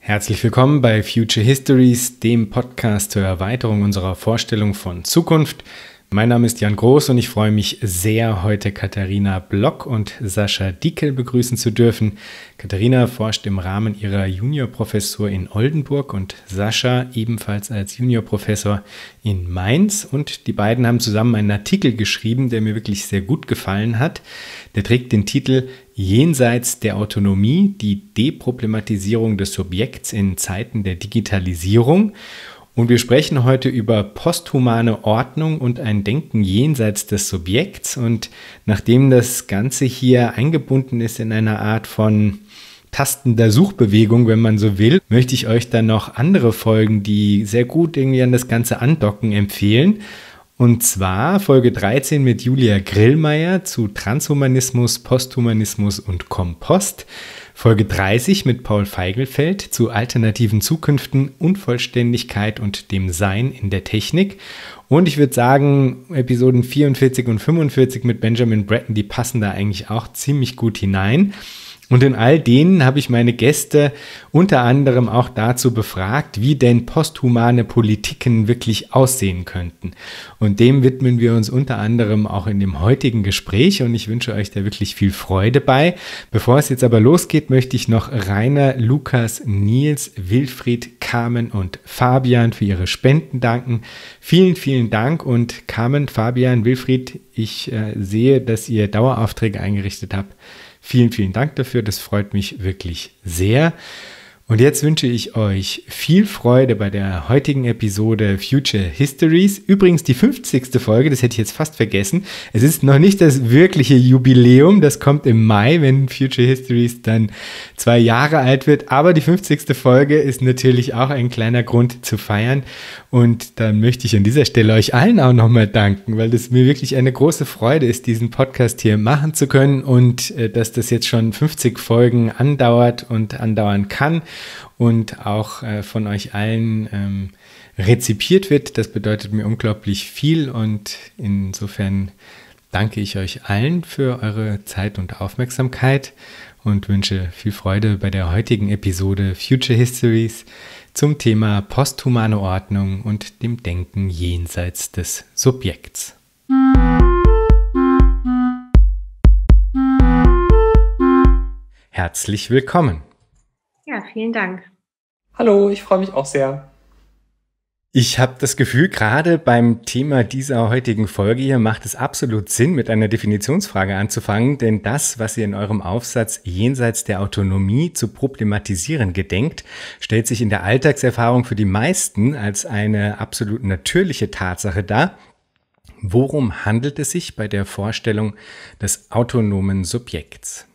Herzlich willkommen bei Future Histories, dem Podcast zur Erweiterung unserer Vorstellung von Zukunft. Mein Name ist Jan Groß und ich freue mich sehr, heute Katharina Block und Sascha Dickel begrüßen zu dürfen. Katharina forscht im Rahmen ihrer Juniorprofessur in Oldenburg und Sascha ebenfalls als Juniorprofessor in Mainz. Und die beiden haben zusammen einen Artikel geschrieben, der mir wirklich sehr gut gefallen hat. Der trägt den Titel Jenseits der Autonomie, die Deproblematisierung des Subjekts in Zeiten der Digitalisierung. Und wir sprechen heute über posthumane Ordnung und ein Denken jenseits des Subjekts. Und nachdem das Ganze hier eingebunden ist in einer Art von tastender Suchbewegung, wenn man so will, möchte ich euch dann noch andere Folgen, die sehr gut irgendwie an das Ganze andocken, empfehlen. Und zwar Folge 13 mit Julia Grillmeier zu Transhumanismus, Posthumanismus und Kompost. Folge 30 mit Paul Feigelfeld zu alternativen Zukünften, Unvollständigkeit und dem Sein in der Technik. Und ich würde sagen, Episoden 44 und 45 mit Benjamin Bratton, die passen da eigentlich auch ziemlich gut hinein. Und in all denen habe ich meine Gäste unter anderem auch dazu befragt, wie denn posthumane Politiken wirklich aussehen könnten. Und dem widmen wir uns unter anderem auch in dem heutigen Gespräch und ich wünsche euch da wirklich viel Freude bei. Bevor es jetzt aber losgeht, möchte ich noch Rainer, Lukas, Nils, Wilfried, Carmen und Fabian für ihre Spenden danken. Vielen, vielen Dank und Carmen, Fabian, Wilfried, ich sehe, dass ihr Daueraufträge eingerichtet habt. Vielen, vielen Dank dafür, das freut mich wirklich sehr. Und jetzt wünsche ich euch viel Freude bei der heutigen Episode Future Histories. Übrigens die 50. Folge, das hätte ich jetzt fast vergessen. Es ist noch nicht das wirkliche Jubiläum, das kommt im Mai, wenn Future Histories dann 2 Jahre alt wird. Aber die 50. Folge ist natürlich auch ein kleiner Grund zu feiern. Und dann möchte ich an dieser Stelle euch allen auch nochmal danken, weil das mir wirklich eine große Freude ist, diesen Podcast hier machen zu können und dass das jetzt schon 50 Folgen andauert und andauern kann. Und auch von euch allen rezipiert wird. Das bedeutet mir unglaublich viel und insofern danke ich euch allen für eure Zeit und Aufmerksamkeit und wünsche viel Freude bei der heutigen Episode Future Histories zum Thema posthumane Ordnung und dem Denken jenseits des Subjekts. Herzlich willkommen. Ja, vielen Dank. Hallo, ich freue mich auch sehr. Ich habe das Gefühl, gerade beim Thema dieser heutigen Folge hier macht es absolut Sinn, mit einer Definitionsfrage anzufangen, denn das, was ihr in eurem Aufsatz jenseits der Autonomie zu problematisieren gedenkt, stellt sich in der Alltagserfahrung für die meisten als eine absolut natürliche Tatsache dar. Worum handelt es sich bei der Vorstellung des autonomen Subjekts?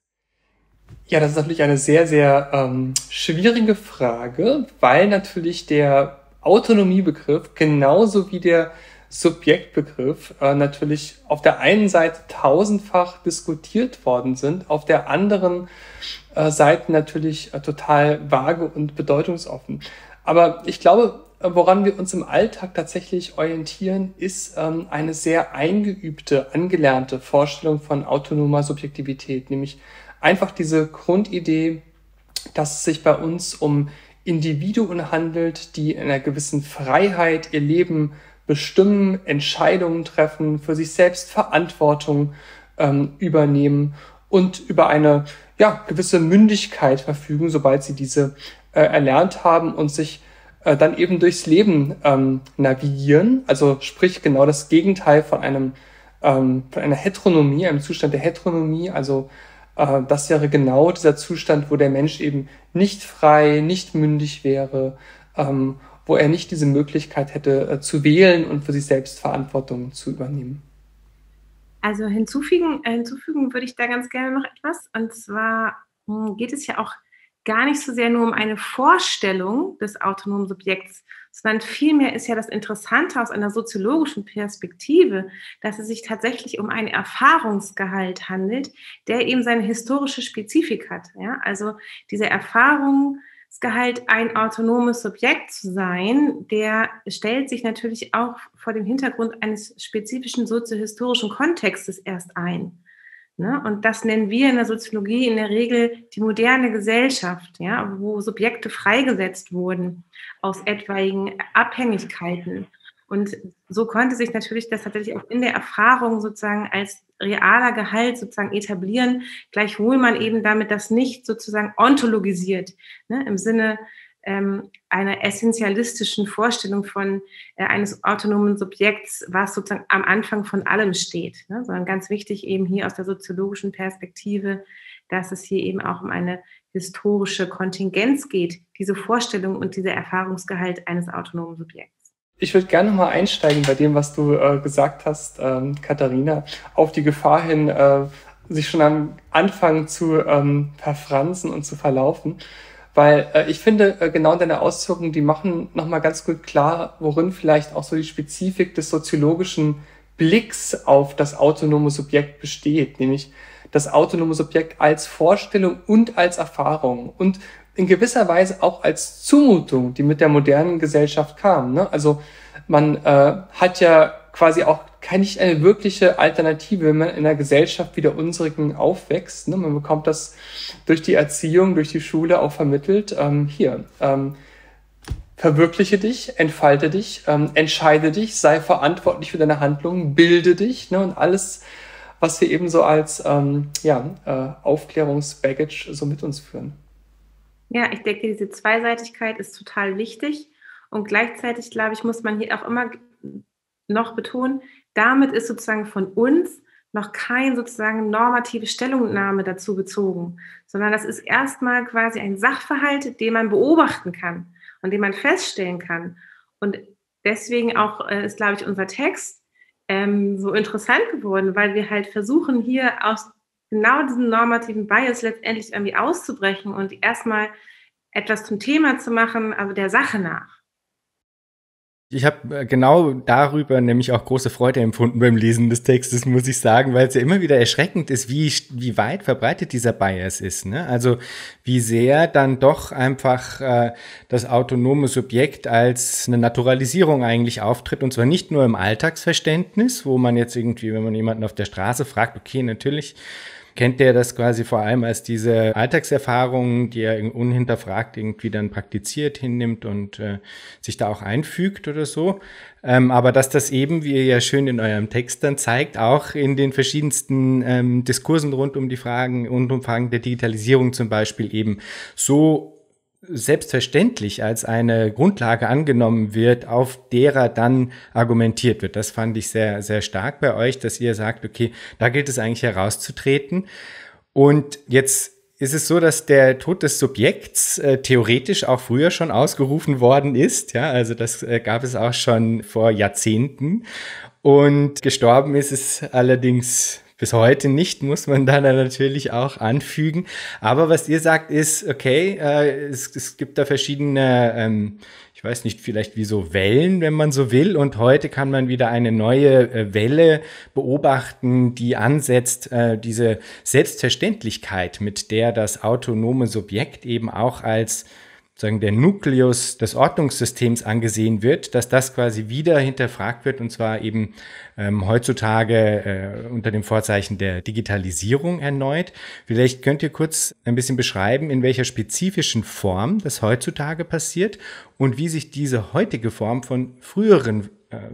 Ja, das ist natürlich eine sehr, sehr schwierige Frage, weil natürlich der Autonomiebegriff genauso wie der Subjektbegriff natürlich auf der einen Seite tausendfach diskutiert worden sind, auf der anderen Seite natürlich total vage und bedeutungsoffen. Aber ich glaube, woran wir uns im Alltag tatsächlich orientieren, ist eine sehr eingeübte, angelernte Vorstellung von autonomer Subjektivität, nämlich einfach diese Grundidee, dass es sich bei uns um Individuen handelt, die in einer gewissen Freiheit ihr Leben bestimmen, Entscheidungen treffen, für sich selbst Verantwortung übernehmen und über eine gewisse Mündigkeit verfügen, sobald sie diese erlernt haben und sich dann eben durchs Leben navigieren. Also sprich genau das Gegenteil von einer Heteronomie, einem Zustand der Heteronomie, also das wäre genau dieser Zustand, wo der Mensch eben nicht frei, nicht mündig wäre, wo er nicht diese Möglichkeit hätte zu wählen und für sich selbst Verantwortung zu übernehmen. Also hinzufügen würde ich da ganz gerne noch etwas. Und zwar geht es ja auch gar nicht so sehr nur um eine Vorstellung des autonomen Subjekts, sondern vielmehr ist ja das Interessante aus einer soziologischen Perspektive, dass es sich tatsächlich um einen Erfahrungsgehalt handelt, der eben seine historische Spezifik hat. Ja? Also diese Erfahrungsgehalt, ein autonomes Subjekt zu sein, der stellt sich natürlich auch vor dem Hintergrund eines spezifischen soziohistorischen Kontextes erst ein. Ne? Und das nennen wir in der Soziologie in der Regel die moderne Gesellschaft, ja, wo Subjekte freigesetzt wurden aus etwaigen Abhängigkeiten. Und so konnte sich natürlich das tatsächlich auch in der Erfahrung sozusagen als realer Gehalt sozusagen etablieren, gleichwohl man eben damit das nicht sozusagen ontologisiert, ne, im Sinne einer essentialistischen Vorstellung von eines autonomen Subjekts, was sozusagen am Anfang von allem steht, ne? Sondern ganz wichtig eben hier aus der soziologischen Perspektive, dass es hier eben auch um eine historische Kontingenz geht, diese Vorstellung und dieser Erfahrungsgehalt eines autonomen Subjekts. Ich würde gerne mal einsteigen bei dem, was du gesagt hast, Katharina, auf die Gefahr hin, sich schon am Anfang zu verfransen und zu verlaufen. Weil ich finde, genau deine Ausführungen, die machen nochmal ganz gut klar, worin vielleicht auch so die Spezifik des soziologischen Blicks auf das autonome Subjekt besteht, nämlich das autonome Subjekt als Vorstellung und als Erfahrung und in gewisser Weise auch als Zumutung, die mit der modernen Gesellschaft kam. Ne? Also man hat ja quasi auch nicht eine wirkliche Alternative, wenn man in einer Gesellschaft wie der unsrigen aufwächst. Ne? Man bekommt das durch die Erziehung, durch die Schule auch vermittelt. Verwirkliche dich, entfalte dich, entscheide dich, sei verantwortlich für deine Handlungen, bilde dich, ne? Und alles, was wir eben so als Aufklärungsbaggage so mit uns führen. Ja, ich denke, diese Zweiseitigkeit ist total wichtig und gleichzeitig, glaube ich, muss man hier auch immer noch betonen, damit ist sozusagen von uns noch kein sozusagen normative Stellungnahme dazu bezogen, sondern das ist erstmal quasi ein Sachverhalt, den man beobachten kann und den man feststellen kann. Und deswegen auch ist, glaube ich, unser Text so interessant geworden, weil wir halt versuchen, hier aus genau diesen normativen Bias letztendlich irgendwie auszubrechen und erstmal etwas zum Thema zu machen, also der Sache nach. Ich habe genau darüber nämlich auch große Freude empfunden beim Lesen des Textes, muss ich sagen, weil es ja immer wieder erschreckend ist, wie weit verbreitet dieser Bias ist. Ne? Also wie sehr dann doch einfach das autonome Subjekt als eine Naturalisierung eigentlich auftritt, und zwar nicht nur im Alltagsverständnis, wo man jetzt irgendwie, wenn man jemanden auf der Straße fragt, okay, natürlich kennt der das quasi vor allem als diese Alltagserfahrungen, die er unhinterfragt irgendwie dann praktiziert, hinnimmt und sich da auch einfügt oder so. Aber dass das eben, wie ihr ja schön in eurem Text dann zeigt, auch in den verschiedensten Diskursen rund um die Fragen und um Fragen der Digitalisierung zum Beispiel eben so selbstverständlich als eine Grundlage angenommen wird, auf derer dann argumentiert wird. Das fand ich sehr, sehr stark bei euch, dass ihr sagt, okay, da gilt es eigentlich herauszutreten. Und jetzt ist es so, dass der Tod des Subjekts theoretisch auch früher schon ausgerufen worden ist. Ja, also das gab es auch schon vor Jahrzehnten. Und gestorben ist es allerdings bis heute nicht, muss man dann natürlich auch anfügen. Aber was ihr sagt ist, okay, es gibt da verschiedene, ich weiß nicht, vielleicht wie so Wellen, wenn man so will. Und heute kann man wieder eine neue Welle beobachten, die ansetzt, diese Selbstverständlichkeit, mit der das autonome Subjekt eben auch als sagen der Nukleus des Ordnungssystems angesehen wird, dass das quasi wieder hinterfragt wird, und zwar eben heutzutage unter dem Vorzeichen der Digitalisierung erneut. Vielleicht könnt ihr kurz ein bisschen beschreiben, in welcher spezifischen Form das heutzutage passiert und wie sich diese heutige Form von früheren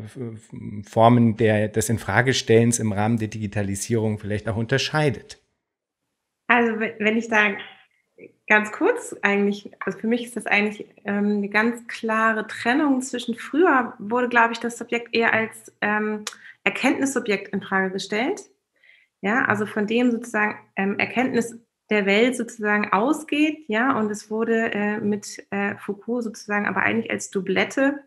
Formen des Infragestellens im Rahmen der Digitalisierung vielleicht auch unterscheidet. Also wenn ich da ganz kurz eigentlich, also für mich ist das eigentlich eine ganz klare Trennung zwischen früher wurde, glaube ich, das Subjekt eher als Erkenntnissubjekt in Frage gestellt. Ja, also von dem sozusagen Erkenntnis der Welt sozusagen ausgeht, ja, und es wurde mit Foucault sozusagen aber eigentlich als Doublette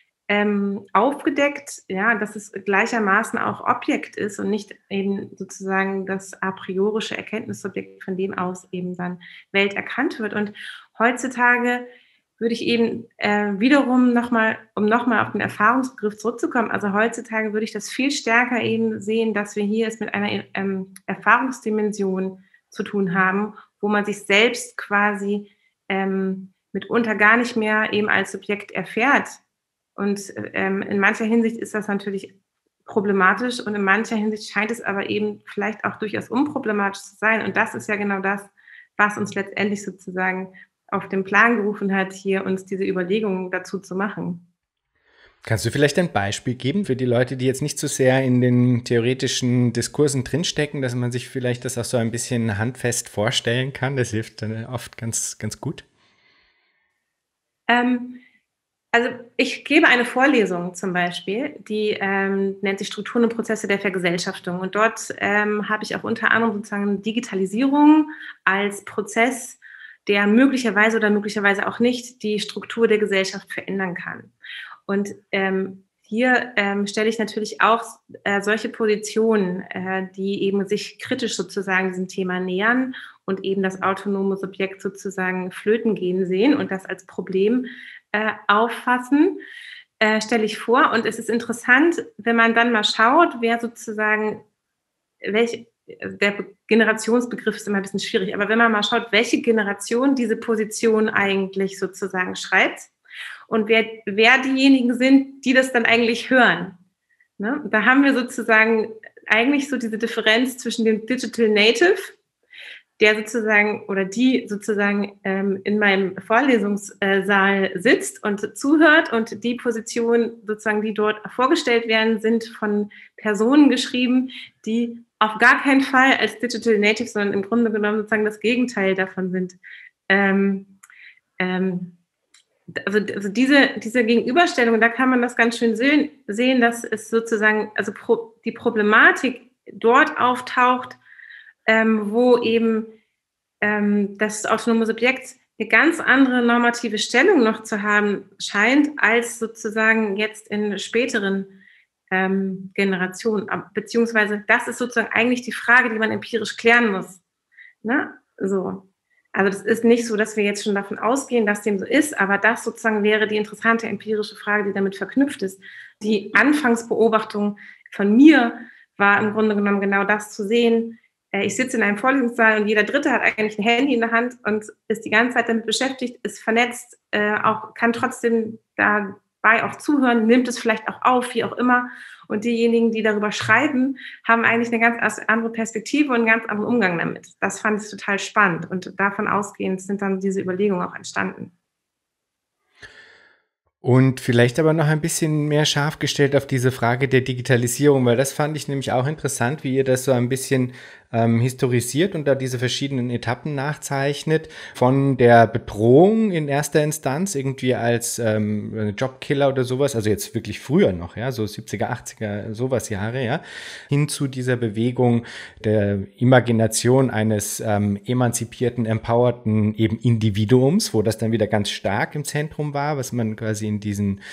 aufgedeckt, ja, dass es gleichermaßen auch Objekt ist und nicht eben sozusagen das a priorische Erkenntnissubjekt, von dem aus eben dann Welt erkannt wird. Und heutzutage würde ich eben wiederum nochmal auf den Erfahrungsbegriff zurückzukommen, also heutzutage würde ich das viel stärker eben sehen, dass wir hier es mit einer Erfahrungsdimension zu tun haben, wo man sich selbst quasi mitunter gar nicht mehr eben als Subjekt erfährt. Und in mancher Hinsicht ist das natürlich problematisch und in mancher Hinsicht scheint es aber eben vielleicht auch durchaus unproblematisch zu sein. Und das ist ja genau das, was uns letztendlich sozusagen auf den Plan gerufen hat, hier uns diese Überlegungen dazu zu machen. Kannst du vielleicht ein Beispiel geben für die Leute, die jetzt nicht so sehr in den theoretischen Diskursen drinstecken, dass man sich vielleicht das auch so ein bisschen handfest vorstellen kann? Das hilft dann oft ganz, ganz gut. Also ich gebe eine Vorlesung zum Beispiel, die nennt sich Strukturen und Prozesse der Vergesellschaftung. Und dort habe ich auch unter anderem sozusagen Digitalisierung als Prozess, der möglicherweise oder möglicherweise auch nicht die Struktur der Gesellschaft verändern kann. Und hier stelle ich natürlich auch solche Positionen, die eben sich kritisch sozusagen diesem Thema nähern und eben das autonome Subjekt sozusagen flöten gehen sehen und das als Problem auffassen, stelle ich vor. Und es ist interessant, wenn man dann mal schaut, wer sozusagen, der Generationsbegriff ist immer ein bisschen schwierig, aber wenn man mal schaut, welche Generation diese Position eigentlich sozusagen schreibt und wer diejenigen sind, die das dann eigentlich hören. Ne? Da haben wir sozusagen eigentlich so diese Differenz zwischen dem Digital Native, der sozusagen oder die sozusagen in meinem Vorlesungssaal sitzt und zuhört und die Positionen sozusagen, die dort vorgestellt werden, sind von Personen geschrieben, die auf gar keinen Fall als Digital Native, sondern im Grunde genommen sozusagen das Gegenteil davon sind. Also diese Gegenüberstellung, da kann man das ganz schön sehen, dass es sozusagen, also die Problematik dort auftaucht, wo eben das autonome Subjekt eine ganz andere normative Stellung noch zu haben scheint, als sozusagen jetzt in späteren Generationen. Beziehungsweise das ist sozusagen eigentlich die Frage, die man empirisch klären muss. Ne? So. Also das ist nicht so, dass wir jetzt schon davon ausgehen, dass dem so ist, aber das sozusagen wäre die interessante empirische Frage, die damit verknüpft ist. Die Anfangsbeobachtung von mir war im Grunde genommen genau das zu sehen. Ich sitze in einem Vorlesungssaal und jeder Dritte hat eigentlich ein Handy in der Hand und ist die ganze Zeit damit beschäftigt, ist vernetzt, kann trotzdem dabei auch zuhören, nimmt es vielleicht auch auf, wie auch immer. Und diejenigen, die darüber schreiben, haben eigentlich eine ganz andere Perspektive und einen ganz anderen Umgang damit. Das fand ich total spannend. Und davon ausgehend sind dann diese Überlegungen auch entstanden. Und vielleicht aber noch ein bisschen mehr scharf gestellt auf diese Frage der Digitalisierung, weil das fand ich nämlich auch interessant, wie ihr das so ein bisschen historisiert und da diese verschiedenen Etappen nachzeichnet, von der Bedrohung in erster Instanz irgendwie als Jobkiller oder sowas, also jetzt wirklich früher noch, ja, so 70er, 80er, sowas Jahre, ja, hin zu dieser Bewegung der Imagination eines emanzipierten, empowerten eben Individuums, wo das dann wieder ganz stark im Zentrum war, was man quasi in diesen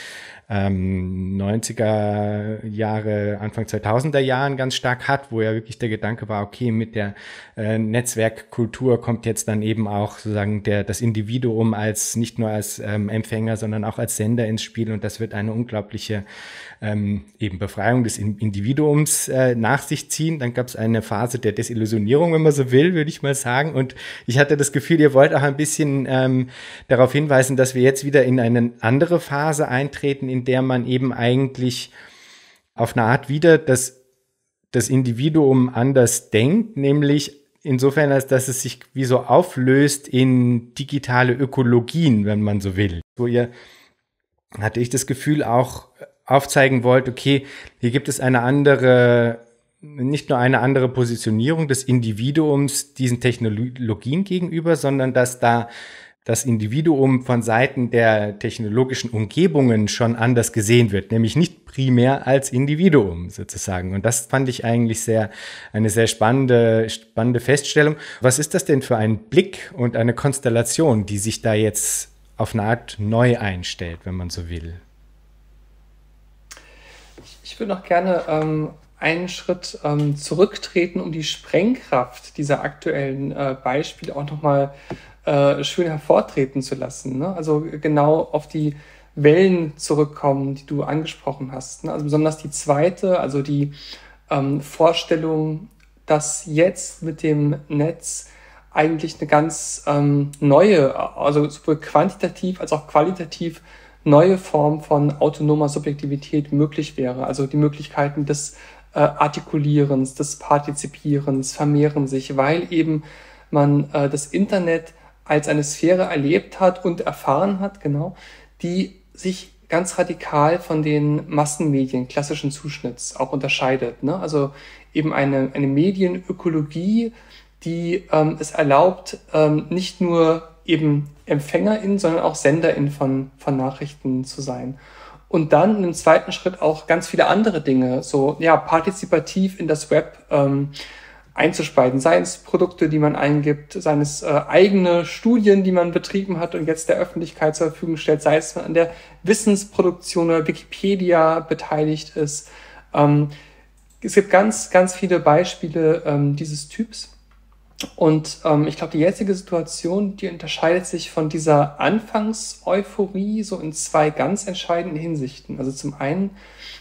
90er Jahre, Anfang 2000er Jahren ganz stark hat, wo ja wirklich der Gedanke war, okay, mit der Netzwerkkultur kommt jetzt dann eben auch sozusagen das Individuum als nicht nur als Empfänger, sondern auch als Sender ins Spiel und das wird eine unglaubliche eben Befreiung des Individuums nach sich ziehen. Dann gab es eine Phase der Desillusionierung, wenn man so will, würde ich mal sagen. Und ich hatte das Gefühl, ihr wollt auch ein bisschen darauf hinweisen, dass wir jetzt wieder in eine andere Phase eintreten, in der man eben eigentlich auf eine Art wieder das Individuum anders denkt, nämlich insofern, als dass es sich wie so auflöst in digitale Ökologien, wenn man so will. Wo ihr, hatte ich das Gefühl, auch aufzeigen wollt, okay, hier gibt es nicht nur eine andere Positionierung des Individuums diesen Technologien gegenüber, sondern dass da das Individuum von Seiten der technologischen Umgebungen schon anders gesehen wird, nämlich nicht primär als Individuum sozusagen. Und das fand ich eigentlich eine sehr spannende Feststellung. Was ist das denn für ein Blick und eine Konstellation, die sich da jetzt auf eine Art neu einstellt, wenn man so will? Ich würde noch gerne einen Schritt zurücktreten, um die Sprengkraft dieser aktuellen Beispiele auch nochmal schön hervortreten zu lassen. Ne? Also genau auf die Wellen zurückkommen, die du angesprochen hast. Ne? Also besonders die zweite, also die Vorstellung, dass jetzt mit dem Netz eigentlich eine ganz neue, also sowohl quantitativ als auch qualitativ neue Form von autonomer Subjektivität möglich wäre. Also die Möglichkeiten des Artikulierens, des Partizipierens vermehren sich, weil eben man das Internet als eine Sphäre erlebt hat und erfahren hat, genau, die sich ganz radikal von den Massenmedien klassischen Zuschnitts auch unterscheidet. Ne? Also eben eine Medienökologie, die es erlaubt, nicht nur eben EmpfängerInnen, sondern auch SenderInnen von Nachrichten zu sein. Und dann im zweiten Schritt auch ganz viele andere Dinge, so ja partizipativ in das Web einzuspeisen, seien es Produkte, die man eingibt, seien es eigene Studien, die man betrieben hat und jetzt der Öffentlichkeit zur Verfügung stellt, sei es man an der Wissensproduktion oder Wikipedia beteiligt ist. Es gibt ganz, ganz viele Beispiele dieses Typs. Und ich glaube, die jetzige Situation, die unterscheidet sich von dieser Anfangseuphorie so in zwei ganz entscheidenden Hinsichten. Also zum einen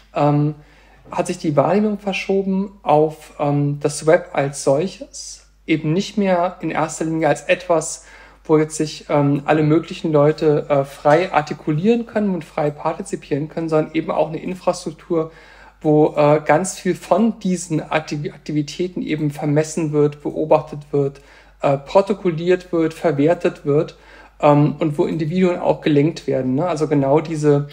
hat sich die Wahrnehmung verschoben auf das Web als solches, eben nicht mehr in erster Linie als etwas, wo jetzt sich alle möglichen Leute frei artikulieren können und frei partizipieren können, sondern eben auch eine Infrastruktur, wo ganz viel von diesen Aktivitäten eben vermessen wird, beobachtet wird, protokolliert wird, verwertet wird und wo Individuen auch gelenkt werden. Ne? Also genau diese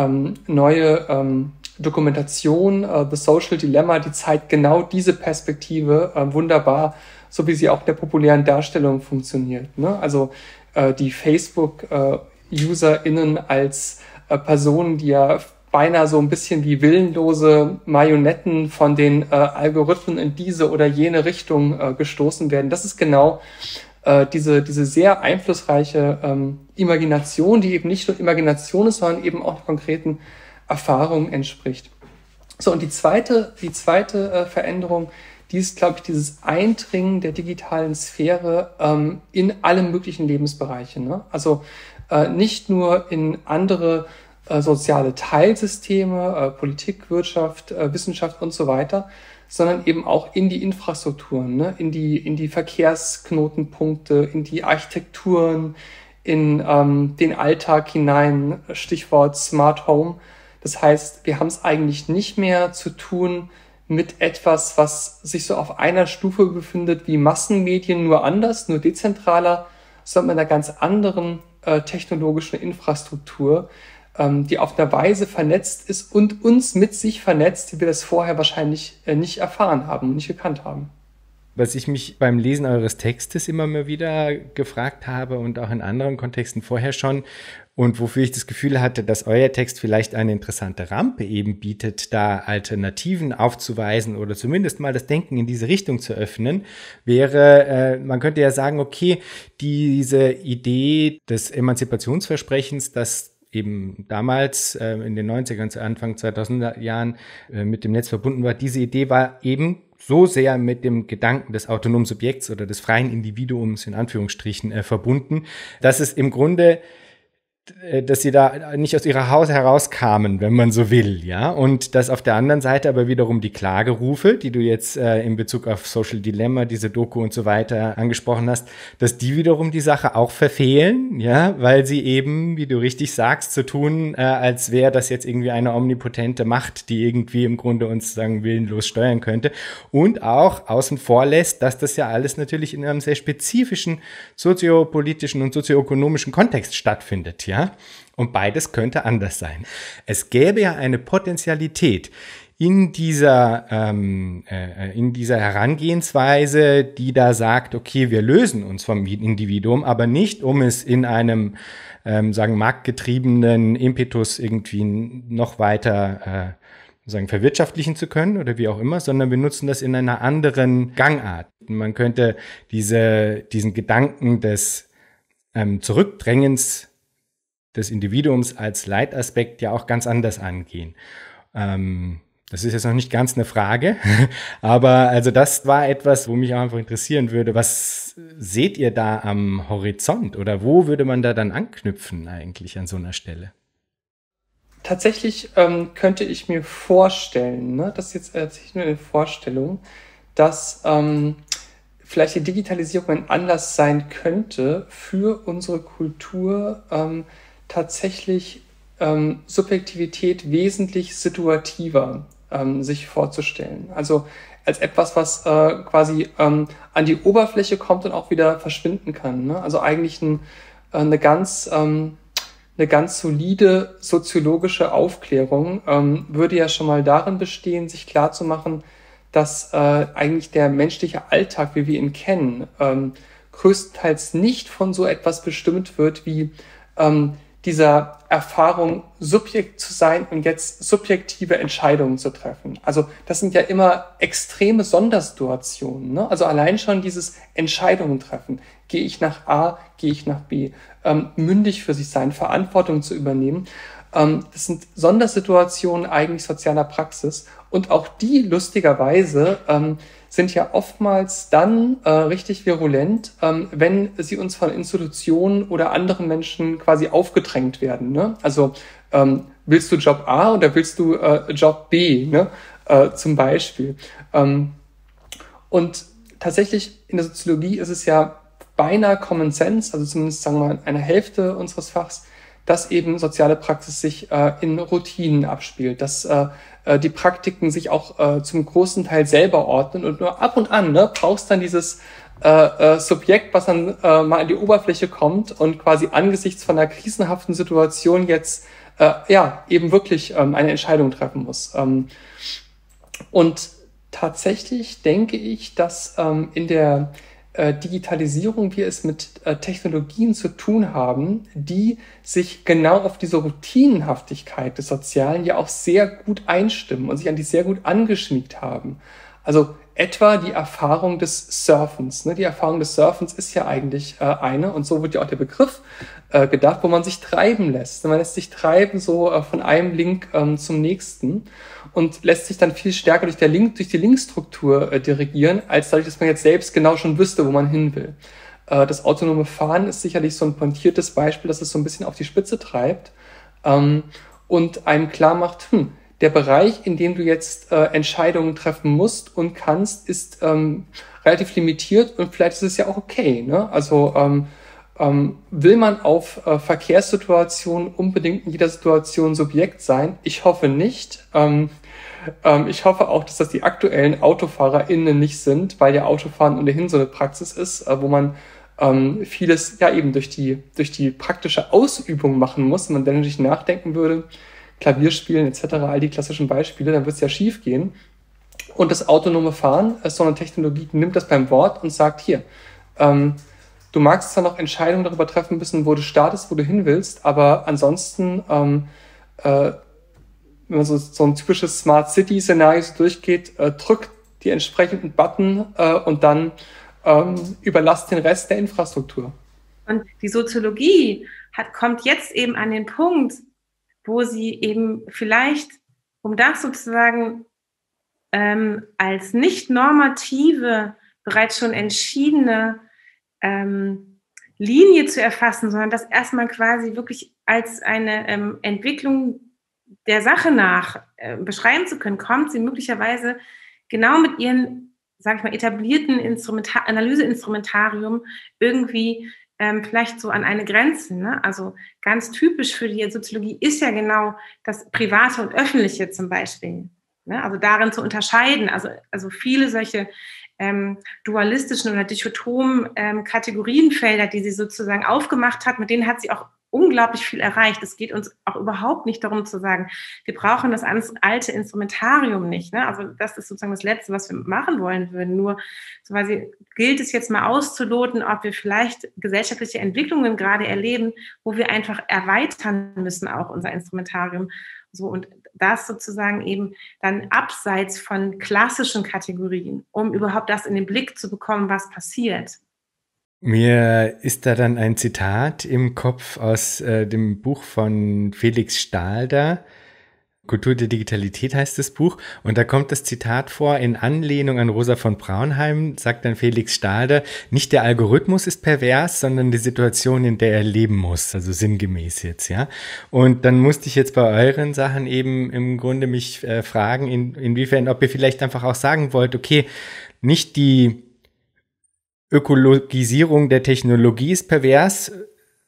neue Dokumentation, The Social Dilemma, die zeigt genau diese Perspektive wunderbar, so wie sie auch in der populären Darstellung funktioniert. Ne? Also die Facebook-UserInnen als Personen, die ja beinahe so ein bisschen wie willenlose Marionetten von den Algorithmen in diese oder jene Richtung gestoßen werden. Das ist genau diese sehr einflussreiche Imagination, die eben nicht nur Imagination ist, sondern eben auch konkreten Erfahrungen entspricht. So, und die zweite Veränderung, die ist, glaube ich, dieses Eindringen der digitalen Sphäre in alle möglichen Lebensbereiche. Ne? Also nicht nur in andere soziale Teilsysteme, Politik, Wirtschaft, Wissenschaft und so weiter, sondern eben auch in die Infrastrukturen, ne? in die Verkehrsknotenpunkte, in die Architekturen, in den Alltag hinein, Stichwort Smart Home. Das heißt, wir haben es eigentlich nicht mehr zu tun mit etwas, was sich so auf einer Stufe befindet wie Massenmedien, nur anders, nur dezentraler, sondern mit einer ganz anderen technologischen Infrastruktur, die auf einer Weise vernetzt ist und uns mit sich vernetzt, wie wir das vorher wahrscheinlich nicht erfahren haben und nicht gekannt haben. Was ich mich beim Lesen eures Textes immer mal wieder gefragt habe und auch in anderen Kontexten vorher schon und wofür ich das Gefühl hatte, dass euer Text vielleicht eine interessante Rampe eben bietet, da Alternativen aufzuweisen oder zumindest mal das Denken in diese Richtung zu öffnen, wäre, man könnte ja sagen, okay, diese Idee des Emanzipationsversprechens, das eben damals in den 90ern, zu Anfang 2000er Jahren mit dem Netz verbunden war, diese Idee war eben so sehr mit dem Gedanken des autonomen Subjekts oder des freien Individuums in Anführungsstrichen verbunden, dass es im Grunde, dass sie da nicht aus ihrer Haus herauskamen, wenn man so will, ja, und dass auf der anderen Seite aber wiederum die Klagerufe, die du jetzt in Bezug auf Social Dilemma, diese Doku und so weiter angesprochen hast, dass die wiederum die Sache auch verfehlen, ja, weil sie eben, wie du richtig sagst, so tun, als wäre das jetzt irgendwie eine omnipotente Macht, die irgendwie im Grunde uns sagen willenlos steuern könnte und auch außen vor lässt, dass das ja alles natürlich in einem sehr spezifischen soziopolitischen und sozioökonomischen Kontext stattfindet, ja. Und beides könnte anders sein. Es gäbe ja eine Potentialität in dieser Herangehensweise, die da sagt, okay, wir lösen uns vom Individuum, aber nicht, um es in einem marktgetriebenen Impetus irgendwie noch weiter verwirtschaftlichen zu können oder wie auch immer, sondern wir nutzen das in einer anderen Gangart. Man könnte diesen Gedanken des Zurückdrängens des Individuums als Leitaspekt ja auch ganz anders angehen. Das ist jetzt noch nicht ganz eine Frage, aber also das war etwas, wo mich auch einfach interessieren würde. Was seht ihr da am Horizont oder wo würde man da dann anknüpfen eigentlich an so einer Stelle? Tatsächlich könnte ich mir vorstellen, ne, das ist jetzt tatsächlich nur eine Vorstellung, dass vielleicht die Digitalisierung ein Anlass sein könnte, für unsere Kultur tatsächlich Subjektivität wesentlich situativer sich vorzustellen. Also als etwas, was quasi an die Oberfläche kommt und auch wieder verschwinden kann. Ne? Also eigentlich eine ganz solide soziologische Aufklärung würde ja schon mal darin bestehen, sich klarzumachen, dass eigentlich der menschliche Alltag, wie wir ihn kennen, größtenteils nicht von so etwas bestimmt wird wie dieser Erfahrung, Subjekt zu sein und jetzt subjektive Entscheidungen zu treffen. Also das sind ja immer extreme Sondersituationen. Ne? Also allein schon dieses Entscheidungen treffen. Gehe ich nach A, gehe ich nach B? Mündig für sich sein, Verantwortung zu übernehmen. Das sind Sondersituationen eigentlich sozialer Praxis. Und auch die, lustigerweise, sind ja oftmals dann richtig virulent, wenn sie uns von Institutionen oder anderen Menschen quasi aufgedrängt werden. Ne? Also willst du Job A oder willst du Job B, ne? Zum Beispiel. Und tatsächlich in der Soziologie ist es ja beinahe Common Sense, also zumindest sagen wir mal eine Hälfte unseres Fachs, dass eben soziale Praxis sich in Routinen abspielt, dass die Praktiken sich auch zum großen Teil selber ordnen und nur ab und an brauchst dann dieses Subjekt, was dann mal an die Oberfläche kommt und quasi angesichts von einer krisenhaften Situation jetzt eben wirklich eine Entscheidung treffen muss. Und tatsächlich denke ich, dass in der Digitalisierung wir es mit Technologien zu tun haben, die sich genau auf diese Routinenhaftigkeit des Sozialen ja auch sehr gut einstimmen und sich an die sehr gut angeschmiegt haben. Also etwa die Erfahrung des Surfens. Ne? Die Erfahrung des Surfens ist ja eigentlich eine, und so wird ja auch der Begriff gedacht, wo man sich treiben lässt. Man lässt sich treiben so von einem Link zum nächsten und lässt sich dann viel stärker durch die Linkstruktur dirigieren, als dadurch, dass man jetzt selbst genau schon wüsste, wo man hin will. Das autonome Fahren ist sicherlich so ein pointiertes Beispiel, dass es so ein bisschen auf die Spitze treibt und einem klar macht, der Bereich, in dem du jetzt Entscheidungen treffen musst und kannst, ist relativ limitiert und vielleicht ist es ja auch okay. Ne? Also will man auf Verkehrssituationen unbedingt in jeder Situation Subjekt sein? Ich hoffe nicht. Ich hoffe auch, dass das die aktuellen AutofahrerInnen nicht sind, weil ja Autofahren ohnehin so eine Praxis ist, wo man vieles ja eben durch die praktische Ausübung machen muss. Wenn man dann natürlich nachdenken würde, Klavierspielen etc., all die klassischen Beispiele, dann wird es ja schief gehen. Und das autonome Fahren ist so eine Technologie, die nimmt das beim Wort und sagt, hier, du magst zwar noch Entscheidungen darüber treffen müssen, wo du startest, wo du hin willst, aber ansonsten, wenn man so ein typisches Smart City-Szenario so durchgeht, drückt die entsprechenden Button und dann überlasst den Rest der Infrastruktur. Und die Soziologie kommt jetzt eben an den Punkt, wo sie eben vielleicht, um das sozusagen als nicht normative, bereits schon entschiedene Linie zu erfassen, sondern das erstmal quasi wirklich als eine Entwicklung der Sache nach beschreiben zu können, kommt sie möglicherweise genau mit ihren, sage ich mal, etablierten Analyseinstrumentarium irgendwie vielleicht so an eine Grenze. Ne? Also ganz typisch für die Soziologie ist ja genau das Private und Öffentliche zum Beispiel. Ne? Also darin zu unterscheiden. Also viele solche dualistischen oder dichotomen Kategorienfelder, die sie sozusagen aufgemacht hat, mit denen hat sie auch unglaublich viel erreicht. Es geht uns auch überhaupt nicht darum zu sagen, wir brauchen das alte Instrumentarium nicht. Ne? Also das ist sozusagen das Letzte, was wir machen wollen würden. Nur so quasi gilt es jetzt mal auszuloten, ob wir vielleicht gesellschaftliche Entwicklungen gerade erleben, wo wir einfach erweitern müssen auch unser Instrumentarium. So, und das sozusagen eben dann abseits von klassischen Kategorien, um überhaupt das in den Blick zu bekommen, was passiert. Mir ist da dann ein Zitat im Kopf aus dem Buch von Felix Stalder. Kultur der Digitalität heißt das Buch. Und da kommt das Zitat vor, in Anlehnung an Rosa von Braunheim, sagt dann Felix Stalder, nicht der Algorithmus ist pervers, sondern die Situation, in der er leben muss. Also sinngemäß jetzt, ja. Und dann musste ich jetzt bei euren Sachen eben im Grunde mich fragen, inwiefern, ob ihr vielleicht einfach auch sagen wollt, okay, nicht die Ökologisierung der Technologie ist pervers,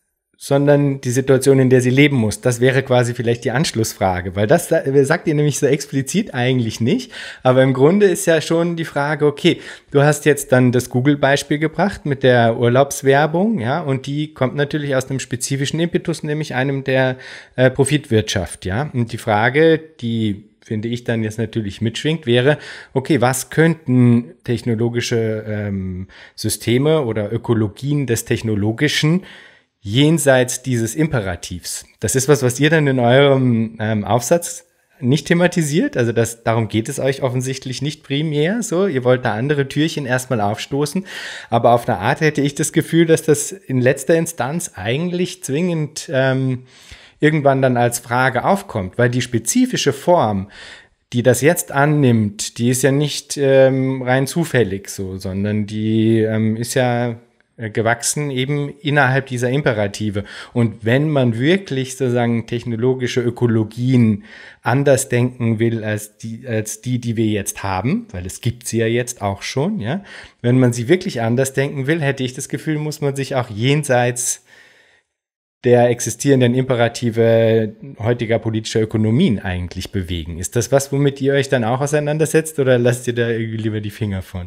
sondern die Situation, in der sie leben muss. Das wäre quasi vielleicht die Anschlussfrage, weil das sagt ihr nämlich so explizit eigentlich nicht. Aber im Grunde ist ja schon die Frage, okay, du hast jetzt dann das Google-Beispiel gebracht mit der Urlaubswerbung, ja, und die kommt natürlich aus einem spezifischen Impetus, nämlich einem der Profitwirtschaft, ja. Und die Frage, die finde ich dann jetzt natürlich mitschwingt, wäre, okay, was könnten technologische Systeme oder Ökologien des Technologischen jenseits dieses Imperativs? Das ist was ihr dann in eurem Aufsatz nicht thematisiert, also darum geht es euch offensichtlich nicht primär so, ihr wollt da andere Türchen erstmal aufstoßen, aber auf eine Art hätte ich das Gefühl, dass das in letzter Instanz eigentlich zwingend irgendwann dann als Frage aufkommt, weil die spezifische Form, die das jetzt annimmt, die ist ja nicht rein zufällig so, sondern die ist ja gewachsen eben innerhalb dieser Imperative. Und wenn man wirklich sozusagen technologische Ökologien anders denken will als die wir jetzt haben, weil es gibt sie ja jetzt auch schon, ja, wenn man sie wirklich anders denken will, hätte ich das Gefühl, muss man sich auch jenseits der existierenden Imperative heutiger politischer Ökonomien eigentlich bewegen. Ist das was, womit ihr euch dann auch auseinandersetzt oder lasst ihr da irgendwie lieber die Finger von?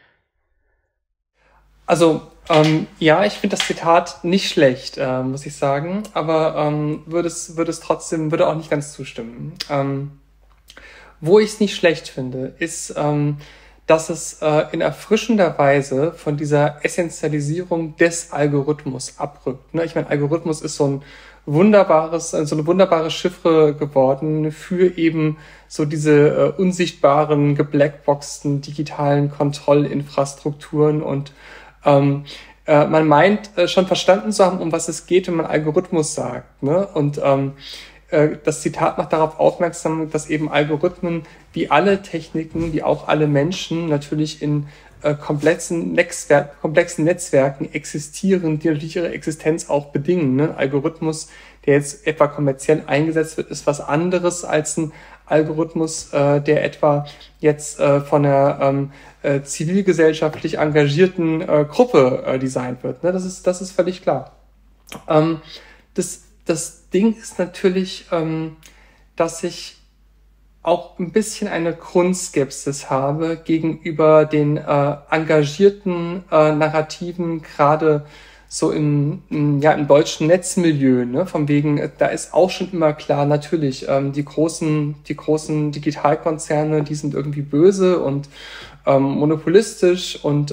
Also, ja, ich finde das Zitat nicht schlecht, muss ich sagen, aber würde auch nicht ganz zustimmen. Wo ich es nicht schlecht finde, ist, dass es in erfrischender Weise von dieser Essentialisierung des Algorithmus abrückt. Ne? Ich meine, Algorithmus ist so eine wunderbare Chiffre geworden für eben so diese unsichtbaren, geblackboxten digitalen Kontrollinfrastrukturen und man meint schon verstanden zu haben, um was es geht, wenn man Algorithmus sagt. Ne? Und das Zitat macht darauf aufmerksam, dass eben Algorithmen wie alle Techniken, wie auch alle Menschen natürlich in komplexen Netzwerken existieren, die natürlich ihre Existenz auch bedingen. Ne? Ein Algorithmus, der jetzt etwa kommerziell eingesetzt wird, ist was anderes als ein Algorithmus, der etwa jetzt von einer zivilgesellschaftlich engagierten Gruppe designt wird. Ne? Das ist völlig klar. Das Ding ist natürlich, dass ich auch ein bisschen eine Grundskepsis habe gegenüber den engagierten Narrativen, gerade so im deutschen Netzmilieu, ne? Von wegen, da ist auch schon immer klar, natürlich, die großen Digitalkonzerne, die sind irgendwie böse und monopolistisch und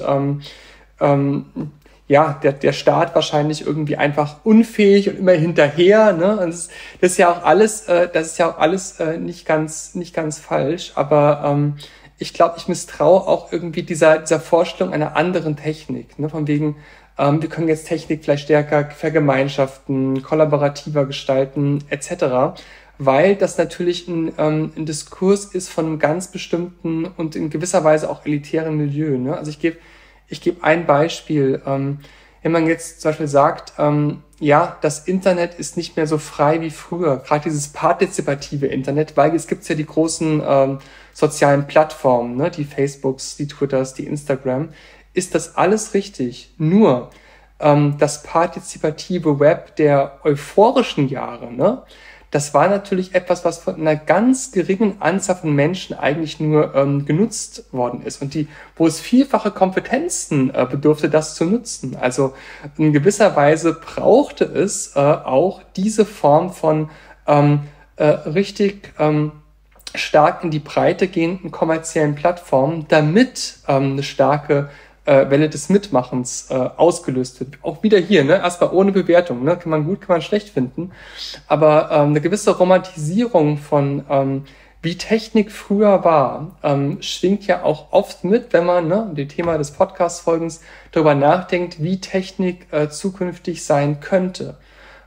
der Staat wahrscheinlich irgendwie einfach unfähig und immer hinterher, ne? Und das ist ja auch alles nicht ganz falsch, aber ich glaube, ich misstraue auch irgendwie dieser Vorstellung einer anderen Technik, ne? Von wegen, wir können jetzt Technik vielleicht stärker vergemeinschaften, kollaborativer gestalten, etc., weil das natürlich ein Diskurs ist von einem ganz bestimmten und in gewisser Weise auch elitären Milieu, ne? Also ich gebe ein Beispiel. Wenn man jetzt zum Beispiel sagt, das Internet ist nicht mehr so frei wie früher, gerade dieses partizipative Internet, weil es gibt ja die großen sozialen Plattformen, ne, die Facebooks, die Twitters, die Instagram, ist das alles richtig. Nur das partizipative Web der euphorischen Jahre, ne, das war natürlich etwas, was von einer ganz geringen Anzahl von Menschen eigentlich nur genutzt worden ist und wo es vielfache Kompetenzen bedurfte, das zu nutzen. Also in gewisser Weise brauchte es auch diese Form von richtig stark in die Breite gehenden kommerziellen Plattformen, damit eine starke Welle des Mitmachens ausgelöst wird. Auch wieder hier, ne, erstmal ohne Bewertung, ne, kann man gut, kann man schlecht finden, aber eine gewisse Romantisierung von wie Technik früher war, schwingt ja auch oft mit, wenn man, ne, dem Thema des Podcast-Folgens darüber nachdenkt, wie Technik zukünftig sein könnte.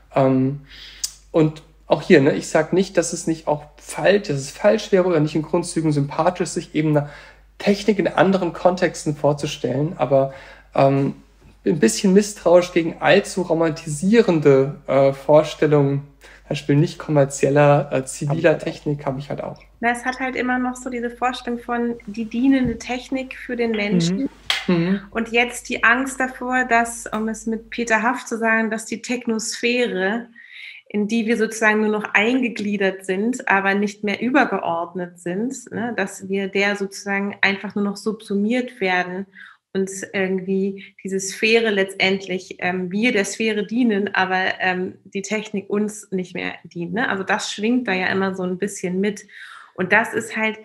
Und auch hier, ne, ich sage nicht, dass es nicht auch falsch, dass es falsch wäre oder nicht in Grundzügen sympathisch, sich eben eine Technik in anderen Kontexten vorzustellen, aber ein bisschen misstrauisch gegen allzu romantisierende Vorstellungen, zum Beispiel nicht kommerzieller, ziviler Technik, habe ich halt auch. Es hat halt immer noch so diese Vorstellung von die dienende Technik für den Menschen. Und jetzt die Angst davor, dass, um es mit Peter Haft zu sagen, dass die Technosphäre, in die wir sozusagen nur noch eingegliedert sind, aber nicht mehr übergeordnet sind, ne, dass wir der sozusagen einfach nur noch subsumiert werden und irgendwie diese Sphäre letztendlich wir der Sphäre dienen, aber die Technik uns nicht mehr dient. Ne? Also das schwingt da ja immer so ein bisschen mit. Und das ist halt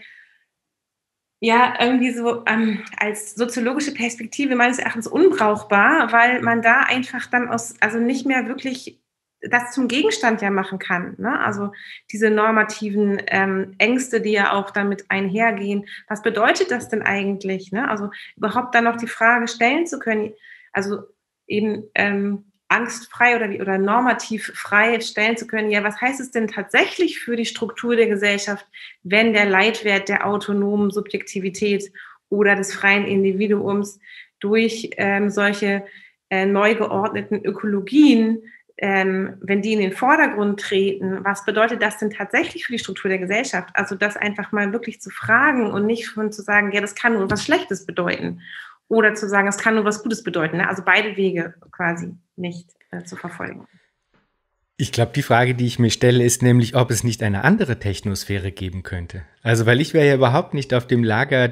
ja irgendwie so als soziologische Perspektive meines Erachtens unbrauchbar, weil man da einfach dann also nicht mehr wirklich das zum Gegenstand ja machen kann. Ne? Also diese normativen Ängste, die ja auch damit einhergehen. Was bedeutet das denn eigentlich? Ne? Also überhaupt dann noch die Frage stellen zu können, also eben angstfrei oder normativ frei stellen zu können, ja, was heißt es denn tatsächlich für die Struktur der Gesellschaft, wenn der Leitwert der autonomen Subjektivität oder des freien Individuums durch solche neu geordneten Ökologien wenn die in den Vordergrund treten, was bedeutet das denn tatsächlich für die Struktur der Gesellschaft? Also das einfach mal wirklich zu fragen und nicht von zu sagen, ja, das kann nur was Schlechtes bedeuten oder zu sagen, es kann nur was Gutes bedeuten. Ne? Also beide Wege quasi nicht zu verfolgen. Ich glaube, die Frage, die ich mir stelle, ist nämlich, ob es nicht eine andere Technosphäre geben könnte. Also, weil ich wäre ja überhaupt nicht auf dem im Lager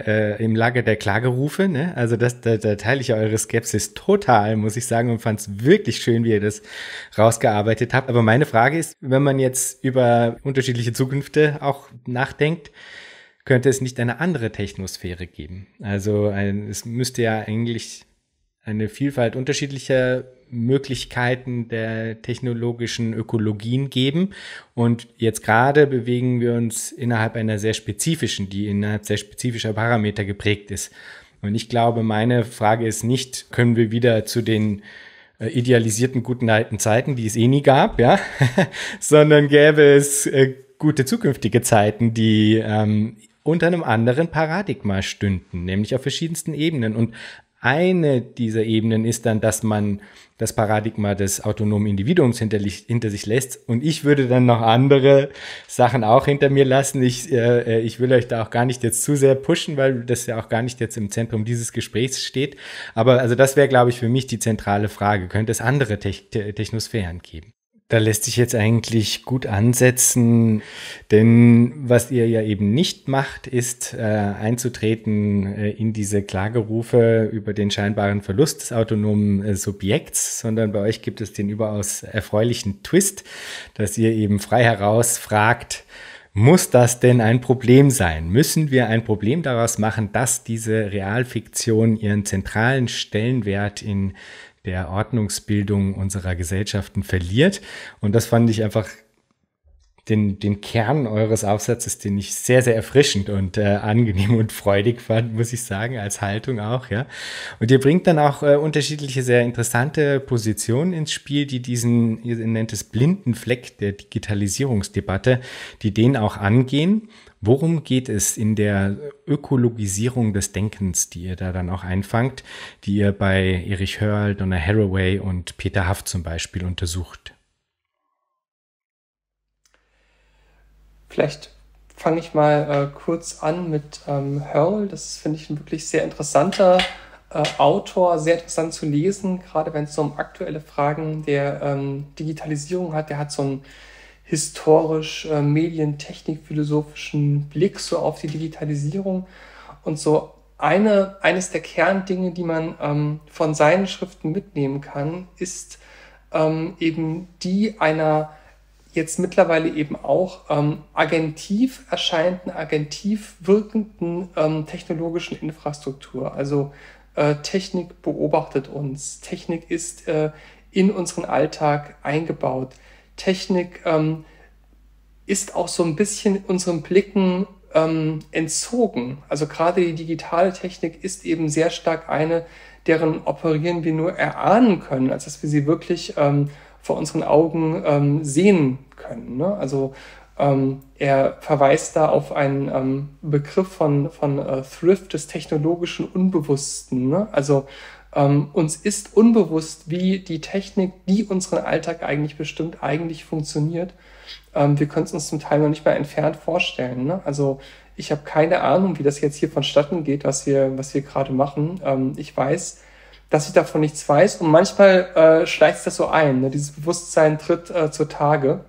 der Klagerufe, ne? Also da teile ich ja eure Skepsis total, muss ich sagen, und fand es wirklich schön, wie ihr das rausgearbeitet habt. Aber meine Frage ist, wenn man jetzt über unterschiedliche Zukünfte auch nachdenkt, könnte es nicht eine andere Technosphäre geben? Also es müsste ja eigentlich eine Vielfalt unterschiedlicher Möglichkeiten der technologischen Ökologien geben. Und jetzt gerade bewegen wir uns innerhalb sehr spezifischer Parameter geprägt ist. Und ich glaube, meine Frage ist nicht, können wir wieder zu den idealisierten guten alten Zeiten, die es eh nie gab, ja, sondern gäbe es gute zukünftige Zeiten, die unter einem anderen Paradigma stünden, nämlich auf verschiedensten Ebenen. Und eine dieser Ebenen ist dann, dass man das Paradigma des autonomen Individuums hinter sich lässt. Und ich würde dann noch andere Sachen auch hinter mir lassen. Ich will euch da auch gar nicht jetzt zu sehr pushen, weil das ja auch gar nicht jetzt im Zentrum dieses Gesprächs steht. Aber also das wäre, glaube ich, für mich die zentrale Frage. Könnte es andere Technosphären geben? Da lässt sich jetzt eigentlich gut ansetzen, denn was ihr ja eben nicht macht, ist einzutreten in diese Klagerufe über den scheinbaren Verlust des autonomen Subjekts, sondern bei euch gibt es den überaus erfreulichen Twist, dass ihr eben frei heraus fragt, muss das denn ein Problem sein? Müssen wir ein Problem daraus machen, dass diese Realfiktion ihren zentralen Stellenwert in der Ordnungsbildung unserer Gesellschaften verliert? Und das fand ich einfach den Kern eures Aufsatzes, den ich sehr, sehr erfrischend und angenehm und freudig fand, muss ich sagen, als Haltung auch, ja. Und ihr bringt dann auch unterschiedliche, sehr interessante Positionen ins Spiel, die ihr nennt es blinden Fleck der Digitalisierungsdebatte, die den auch angehen. Worum geht es in der Ökologisierung des Denkens, die ihr da dann auch einfangt, die ihr bei Erich Hörl, Donna Haraway und Peter Haft zum Beispiel untersucht? Vielleicht fange ich mal kurz an mit Hörl. Das finde ich ein wirklich sehr interessanter Autor, sehr interessant zu lesen, gerade wenn es so um aktuelle Fragen der Digitalisierung hat. Der hat so einen historisch medientechnik-philosophischen Blick so auf die Digitalisierung und so eines der Kerndinge, die man von seinen Schriften mitnehmen kann, ist eben die einer jetzt mittlerweile eben auch agentiv erscheinenden, agentiv wirkenden technologischen Infrastruktur. Also Technik beobachtet uns, Technik ist in unseren Alltag eingebaut. Technik ist auch so ein bisschen unseren Blicken entzogen. Also gerade die digitale Technik ist eben sehr stark eine, deren Operieren wir nur erahnen können, als dass wir sie wirklich vor unseren Augen sehen können. Ne? Also er verweist da auf einen Begriff von Thrift, des technologischen Unbewussten. Ne? Also uns ist unbewusst, wie die Technik, die unseren Alltag eigentlich bestimmt, eigentlich funktioniert. Wir können es uns zum Teil noch nicht mal entfernt vorstellen. Ne? Also ich habe keine Ahnung, wie das jetzt hier vonstatten geht, was wir gerade machen. Ich weiß, dass ich davon nichts weiß und manchmal schleicht sich das so ein, ne? Dieses Bewusstsein tritt zutage.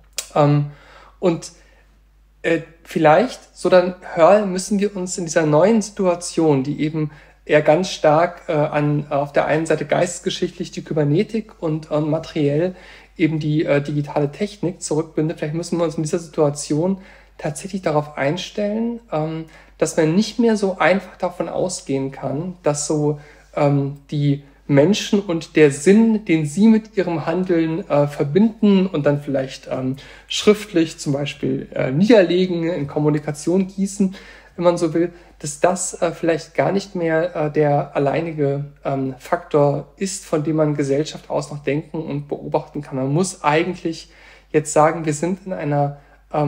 Und vielleicht, so dann müssen wir uns in dieser neuen Situation, die eben eher ganz stark auf der einen Seite geistesgeschichtlich die Kybernetik und materiell eben die digitale Technik zurückbindet, vielleicht müssen wir uns in dieser Situation tatsächlich darauf einstellen, dass man nicht mehr so einfach davon ausgehen kann, dass so die Menschen und der Sinn, den sie mit ihrem Handeln verbinden und dann vielleicht schriftlich zum Beispiel niederlegen, in Kommunikation gießen, wenn man so will, dass das vielleicht gar nicht mehr der alleinige Faktor ist, von dem man Gesellschaft aus noch denken und beobachten kann. Man muss eigentlich jetzt sagen, wir sind in einer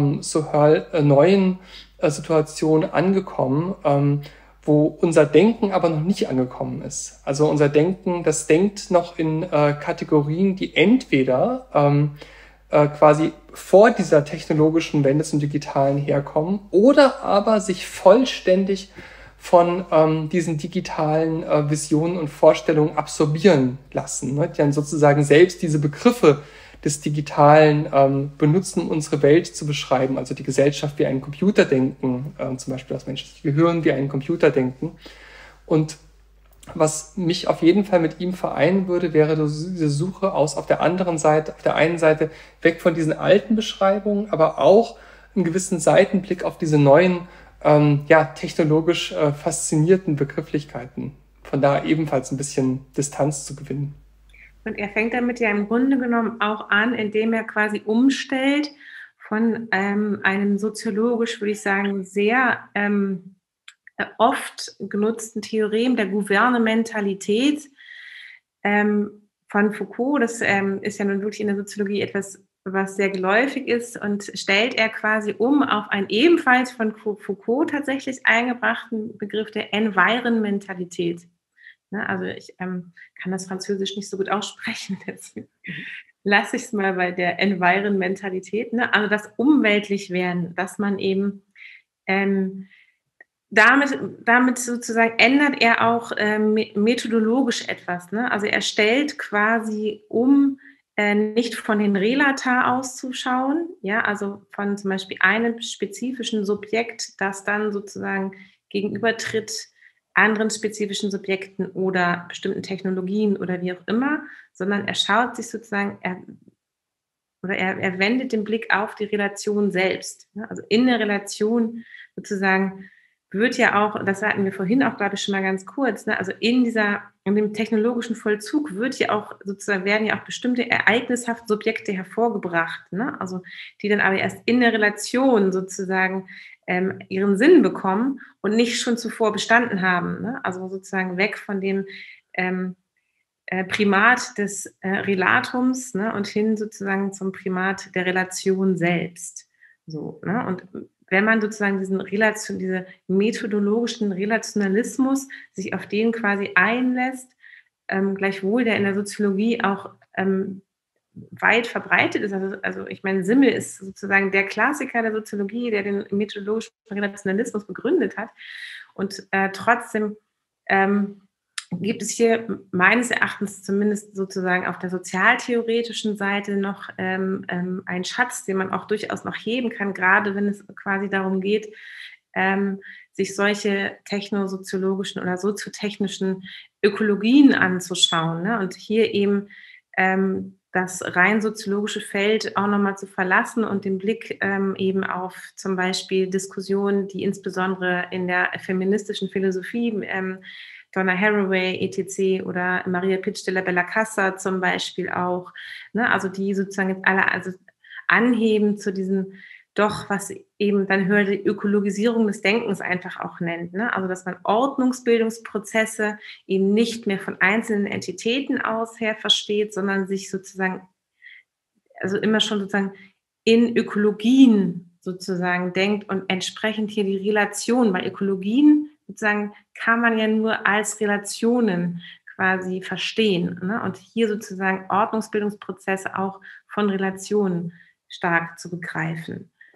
neuen Situation angekommen, wo unser Denken aber noch nicht angekommen ist. Also unser Denken, das denkt noch in Kategorien, die entweder quasi vor dieser technologischen Wende zum Digitalen herkommen oder aber sich vollständig von diesen digitalen Visionen und Vorstellungen absorbieren lassen, ne? Die dann sozusagen selbst diese Begriffe des Digitalen benutzen, um unsere Welt zu beschreiben, also die Gesellschaft wie ein Computerdenken, zum Beispiel das menschliche Gehirn wie ein Computerdenken. Und was mich auf jeden Fall mit ihm vereinen würde, wäre diese Suche auf der einen Seite weg von diesen alten Beschreibungen, aber auch einen gewissen Seitenblick auf diese neuen, technologisch faszinierten Begrifflichkeiten. Von da ebenfalls ein bisschen Distanz zu gewinnen. Und er fängt damit ja im Grunde genommen auch an, indem er quasi umstellt von einem soziologisch, würde ich sagen, sehr oft genutzten Theorem der Gouvernementalität von Foucault. Das ist ja nun wirklich in der Soziologie etwas, was sehr geläufig ist, und stellt er quasi um auf einen ebenfalls von Foucault tatsächlich eingebrachten Begriff der Environmentalität. Ne, also ich kann das Französisch nicht so gut aussprechen, deswegen lasse ich es mal bei der Environmentalität. Ne? Also das Umweltlichwerden, dass man eben damit sozusagen ändert er auch methodologisch etwas. Ne? Also er stellt quasi um, nicht von den Relata auszuschauen, ja, also von zum Beispiel einem spezifischen Subjekt, das dann sozusagen gegenübertritt anderen spezifischen Subjekten oder bestimmten Technologien oder wie auch immer, sondern er schaut sich sozusagen, er wendet den Blick auf die Relation selbst. Ne? Also in der Relation sozusagen wird ja auch, das hatten wir vorhin auch, glaube ich, schon mal ganz kurz, ne? Also in dem technologischen Vollzug werden ja auch bestimmte ereignishafte Subjekte hervorgebracht, ne? Also die dann aber erst in der Relation sozusagen ihren Sinn bekommen und nicht schon zuvor bestanden haben, ne? Also sozusagen weg von dem Primat des Relatums, ne? Und hin sozusagen zum Primat der Relation selbst. So, ne? Und wenn man sozusagen diese methodologischen Relationalismus sich auf den quasi einlässt, gleichwohl der in der Soziologie auch weit verbreitet ist. Also ich meine, Simmel ist sozusagen der Klassiker der Soziologie, der den methodologischen Relationalismus begründet hat. Und trotzdem gibt es hier meines Erachtens zumindest sozusagen auf der sozialtheoretischen Seite noch einen Schatz, den man auch durchaus noch heben kann, gerade wenn es quasi darum geht, sich solche technosoziologischen oder soziotechnischen Ökologien anzuschauen, ne? Und hier eben das rein soziologische Feld auch nochmal zu verlassen und den Blick eben auf zum Beispiel Diskussionen, die insbesondere in der feministischen Philosophie Donna Haraway, etc. oder Maria Pitsch de la Bella Casa zum Beispiel auch, ne? Also die sozusagen jetzt alle anheben zu diesem doch, was eben dann höhere Ökologisierung des Denkens einfach auch nennt, ne? Also dass man Ordnungsbildungsprozesse eben nicht mehr von einzelnen Entitäten aus her versteht, sondern sich sozusagen, also immer schon sozusagen in Ökologien sozusagen denkt und entsprechend hier die Relation, weil Ökologien sozusagen kann man ja nur als Relationen quasi verstehen, ne? Und hier sozusagen Ordnungsbildungsprozesse auch von Relationen stark zu begreifen.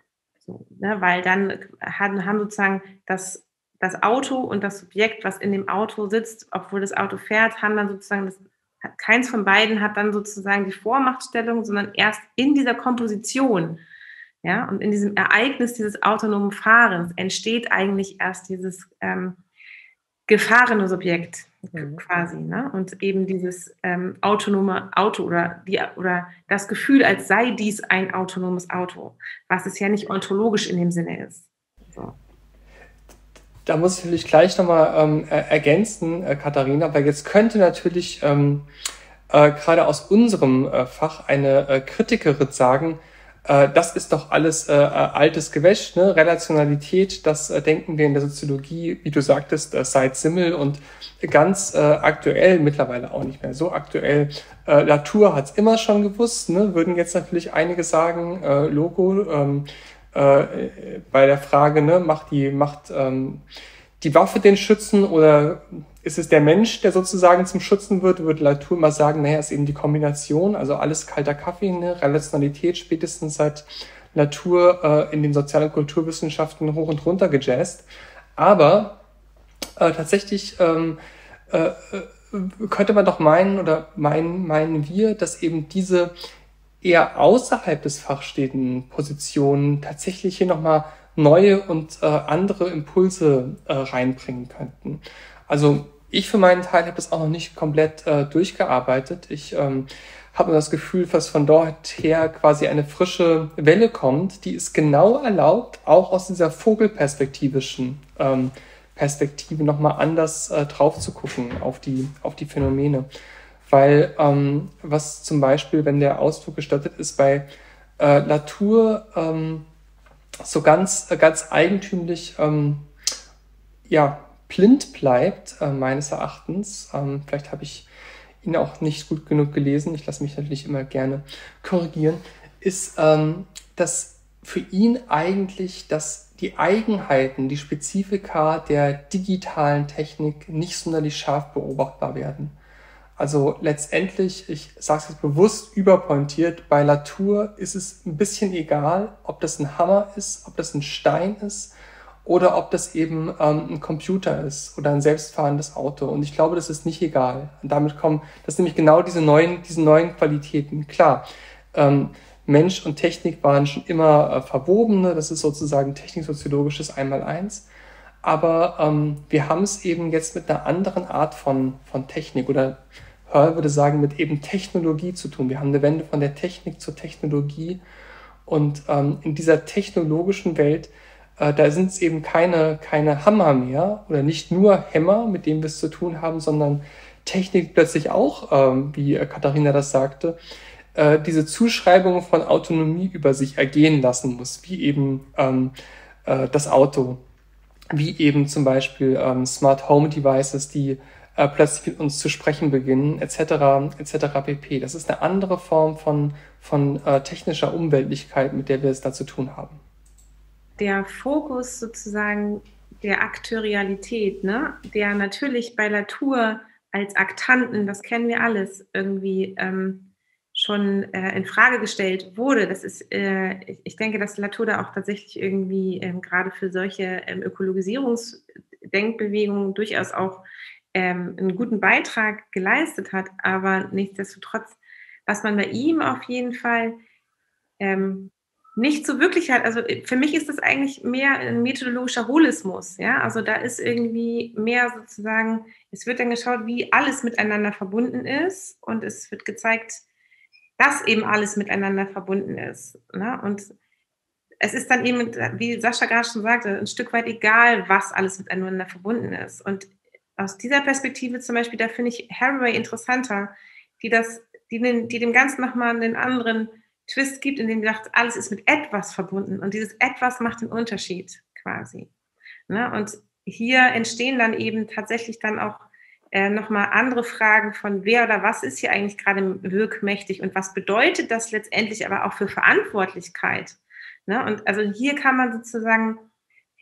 So, ne? Weil dann haben sozusagen das Auto und das Subjekt, was in dem Auto sitzt, obwohl das Auto fährt, haben dann sozusagen keins von beiden hat dann sozusagen die Vormachtstellung, sondern erst in dieser Komposition, ja, und in diesem Ereignis dieses autonomen Fahrens entsteht eigentlich erst dieses gefahrene Subjekt quasi, ne? Und eben dieses autonome Auto oder das Gefühl, als sei dies ein autonomes Auto, was es ja nicht ontologisch in dem Sinne ist. So. Da muss ich natürlich gleich nochmal ergänzen, Katharina, weil jetzt könnte natürlich gerade aus unserem Fach eine Kritikerin sagen, das ist doch alles altes Gewäsch, ne? Relationalität, das denken wir in der Soziologie, wie du sagtest, seit Simmel und ganz aktuell, mittlerweile auch nicht mehr so aktuell. Latour hat es immer schon gewusst, ne? Würden jetzt natürlich einige sagen, Logo, bei der Frage, ne, macht die Waffe den Schützen oder ist es der Mensch, der sozusagen zum Schützen wird, würde Latour mal sagen, naja, ist eben die Kombination, also alles kalter Kaffee, ne, Relationalität spätestens seit Latour in den Sozial- und Kulturwissenschaften hoch und runter gejazzt. Aber tatsächlich könnte man doch meinen wir, dass eben diese eher außerhalb des Fachs stehenden Positionen tatsächlich hier nochmal neue und andere Impulse reinbringen könnten. Also ich für meinen Teil habe das auch noch nicht komplett durchgearbeitet. Ich habe das Gefühl, dass von dort her quasi eine frische Welle kommt, die es genau erlaubt, auch aus dieser vogelperspektivischen Perspektive nochmal anders drauf zu gucken auf die Phänomene. Weil was zum Beispiel, wenn der Ausdruck gestattet ist, bei Latour so ganz eigentümlich blind bleibt, meines Erachtens. Vielleicht habe ich ihn auch nicht gut genug gelesen, ich lasse mich natürlich immer gerne korrigieren, ist, dass für ihn eigentlich die Eigenheiten, die Spezifika der digitalen Technik nicht sonderlich scharf beobachtbar werden. Also letztendlich, ich sage es jetzt bewusst überpointiert, bei Latour ist es ein bisschen egal, ob das ein Hammer ist, ob das ein Stein ist oder ob das eben ein Computer ist oder ein selbstfahrendes Auto. Und ich glaube, das ist nicht egal. Und damit kommen, das sind nämlich genau diese neuen Qualitäten. Klar, Mensch und Technik waren schon immer verwoben, ne? Das ist sozusagen techniksoziologisches Einmaleins. Aber wir haben es eben jetzt mit einer anderen Art von Technik oder Hörl würde sagen, mit eben Technologie zu tun. Wir haben eine Wende von der Technik zur Technologie und in dieser technologischen Welt, da sind es eben keine Hammer mehr oder nicht nur Hämmer, mit denen wir es zu tun haben, sondern Technik plötzlich auch, wie Katharina das sagte, diese Zuschreibung von Autonomie über sich ergehen lassen muss, wie eben das Auto. Wie eben zum Beispiel Smart Home Devices, die plötzlich mit uns zu sprechen beginnen, etc. pp. Das ist eine andere Form von technischer Umweltlichkeit, mit der wir es da zu tun haben. Der Fokus sozusagen der Akteurialität, ne, der natürlich bei Latour als Aktanten, das kennen wir alles, irgendwie schon in Frage gestellt wurde. Das ist, ich denke, dass Latour da auch tatsächlich irgendwie gerade für solche Ökologisierungsdenkbewegungen durchaus auch einen guten Beitrag geleistet hat. Aber nichtsdestotrotz, was man bei ihm auf jeden Fall nicht so wirklich hat, also für mich ist das eigentlich mehr ein methodologischer Holismus, ja, also da ist irgendwie mehr sozusagen, es wird dann geschaut, wie alles miteinander verbunden ist und es wird gezeigt, dass eben alles miteinander verbunden ist, ne? Und es ist dann eben, wie Sascha gerade schon sagte, ein Stück weit egal, was alles miteinander verbunden ist. Und aus dieser Perspektive zum Beispiel, da finde ich Haraway interessanter, die dem Ganzen nochmal einen anderen Twist gibt, in dem sie sagt, alles ist mit etwas verbunden und dieses etwas macht den Unterschied quasi. Ne? Und hier entstehen dann eben tatsächlich dann auch nochmal andere Fragen von wer oder was ist hier eigentlich gerade wirkmächtig und was bedeutet das letztendlich aber auch für Verantwortlichkeit. Ne? Und also hier kann man sozusagen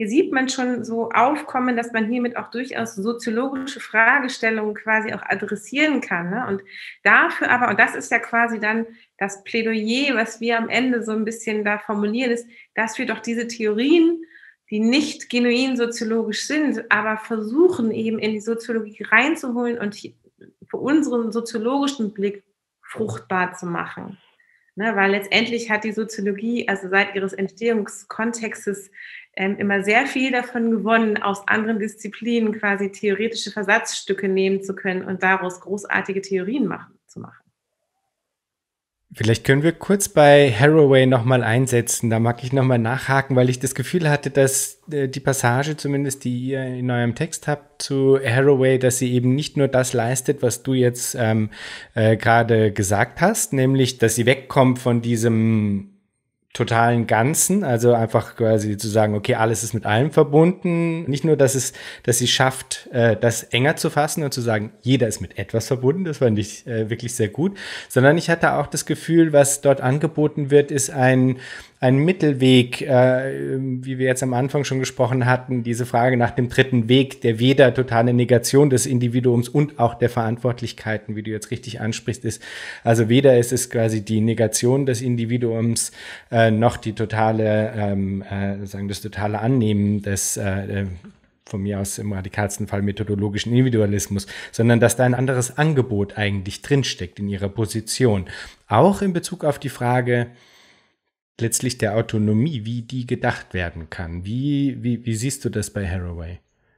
hier sieht man schon so aufkommen, dass man hiermit auch durchaus soziologische Fragestellungen quasi auch adressieren kann. Ne? Und dafür aber, und das ist ja quasi dann das Plädoyer, was wir am Ende so ein bisschen da formulieren, ist, dass wir doch diese Theorien, die nicht genuin soziologisch sind, aber versuchen eben in die Soziologie reinzuholen und für unseren soziologischen Blick fruchtbar zu machen. Ne, weil letztendlich hat die Soziologie, also seit ihres Entstehungskontextes, immer sehr viel davon gewonnen, aus anderen Disziplinen quasi theoretische Versatzstücke nehmen zu können und daraus großartige Theorien zu machen. Vielleicht können wir kurz bei Haraway nochmal einsetzen. Da mag ich nochmal nachhaken, weil ich das Gefühl hatte, dass die Passage zumindest, die ihr in eurem Text habt zu Haraway, dass sie eben nicht nur das leistet, was du jetzt gerade gesagt hast, nämlich, dass sie wegkommt von diesem totalen Ganzen, also einfach quasi zu sagen, okay, alles ist mit allem verbunden. Nicht nur, dass sie schafft, das enger zu fassen und zu sagen, jeder ist mit etwas verbunden, das fand ich wirklich sehr gut, sondern ich hatte auch das Gefühl, was dort angeboten wird, ist ein Mittelweg, wie wir jetzt am Anfang schon gesprochen hatten, diese Frage nach dem dritten Weg, der weder totale Negation des Individuums und auch der Verantwortlichkeiten, wie du jetzt richtig ansprichst, ist. Also weder ist es quasi die Negation des Individuums noch die totale, das totale Annehmen des von mir aus im radikalsten Fall methodologischen Individualismus, sondern dass da ein anderes Angebot eigentlich drinsteckt in ihrer Position. Auch in Bezug auf die Frage letztlich der Autonomie, wie die gedacht werden kann. Wie siehst du das bei Haraway?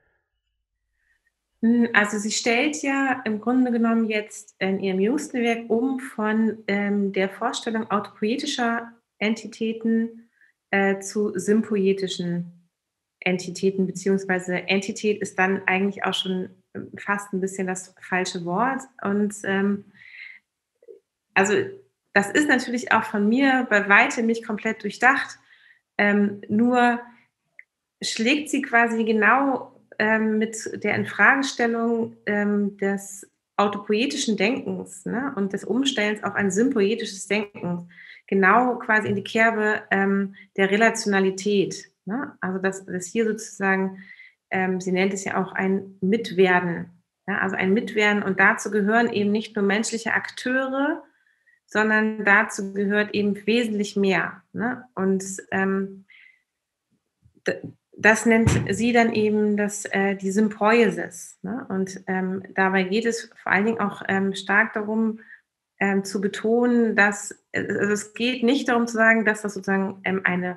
Also sie stellt ja im Grunde genommen jetzt in ihrem jüngsten Werk von der Vorstellung autopoietischer Entitäten zu sympoietischen Entitäten, beziehungsweise Entität ist dann eigentlich auch schon fast ein bisschen das falsche Wort. Und also das ist natürlich auch von mir bei weitem nicht komplett durchdacht, nur schlägt sie quasi genau mit der Infragestellung des autopoetischen Denkens, ne, und des Umstellens auf ein sympoetisches Denken genau quasi in die Kerbe der Relationalität. Ne? Also dass hier sozusagen, sie nennt es ja auch ein Mitwerden, ja? Also ein Mitwerden, und dazu gehören eben nicht nur menschliche Akteure, sondern dazu gehört eben wesentlich mehr. Ne? Und das nennt sie dann eben die Sympoiesis. Ne? Und dabei geht es vor allen Dingen auch stark darum, zu betonen, dass also es geht nicht darum zu sagen, dass das sozusagen eine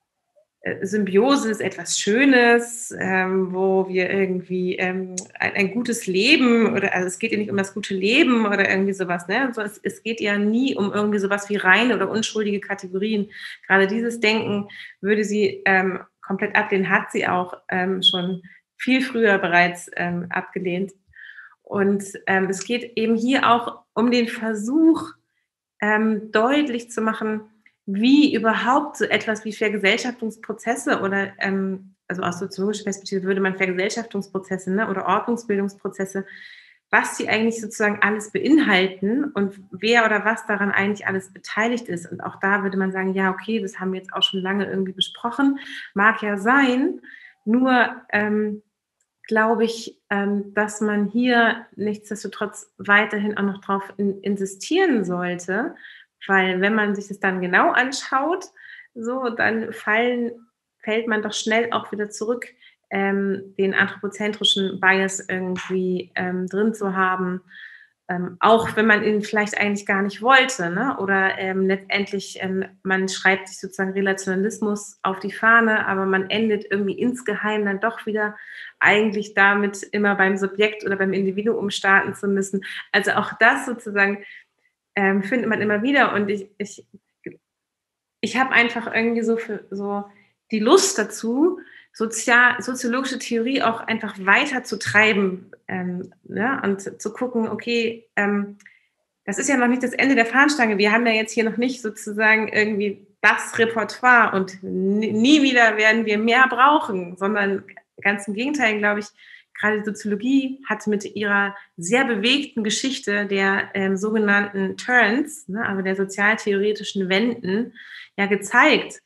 Symbiose ist, etwas Schönes, wo wir irgendwie ein gutes Leben oder also es geht ja nicht um das gute Leben oder irgendwie sowas, ne? Also es geht ja nie um irgendwie sowas wie reine oder unschuldige Kategorien. Gerade dieses Denken würde sie komplett ablehnen, hat sie auch schon viel früher bereits abgelehnt. Und es geht eben hier auch um den Versuch, deutlich zu machen, wie überhaupt so etwas wie Vergesellschaftungsprozesse oder, also aus soziologischer Perspektive würde man Vergesellschaftungsprozesse, ne, oder Ordnungsbildungsprozesse, was sie eigentlich sozusagen alles beinhalten und wer oder was daran eigentlich alles beteiligt ist. Und auch da würde man sagen, ja, okay, das haben wir jetzt auch schon lange irgendwie besprochen, mag ja sein, nur glaube ich, dass man hier nichtsdestotrotz weiterhin auch noch darauf insistieren sollte, weil wenn man sich das dann genau anschaut, so, dann fällt man doch schnell auch wieder zurück, den anthropozentrischen Bias irgendwie drin zu haben, auch wenn man ihn vielleicht eigentlich gar nicht wollte, ne? Oder letztendlich, man schreibt sich sozusagen Relationalismus auf die Fahne, aber man endet irgendwie insgeheim dann doch wieder eigentlich damit, immer beim Subjekt oder beim Individuum starten zu müssen. Also auch das sozusagen findet man immer wieder, und ich habe einfach irgendwie so die Lust dazu, soziologische Theorie auch einfach weiter zu treiben, ne? Und zu gucken, okay, das ist ja noch nicht das Ende der Fahnenstange. Wir haben ja jetzt hier noch nicht sozusagen irgendwie das Repertoire und nie wieder werden wir mehr brauchen, sondern ganz im Gegenteil, glaube ich, gerade die Soziologie hat mit ihrer sehr bewegten Geschichte der sogenannten Turns, ne, also der sozialtheoretischen Wenden, ja gezeigt,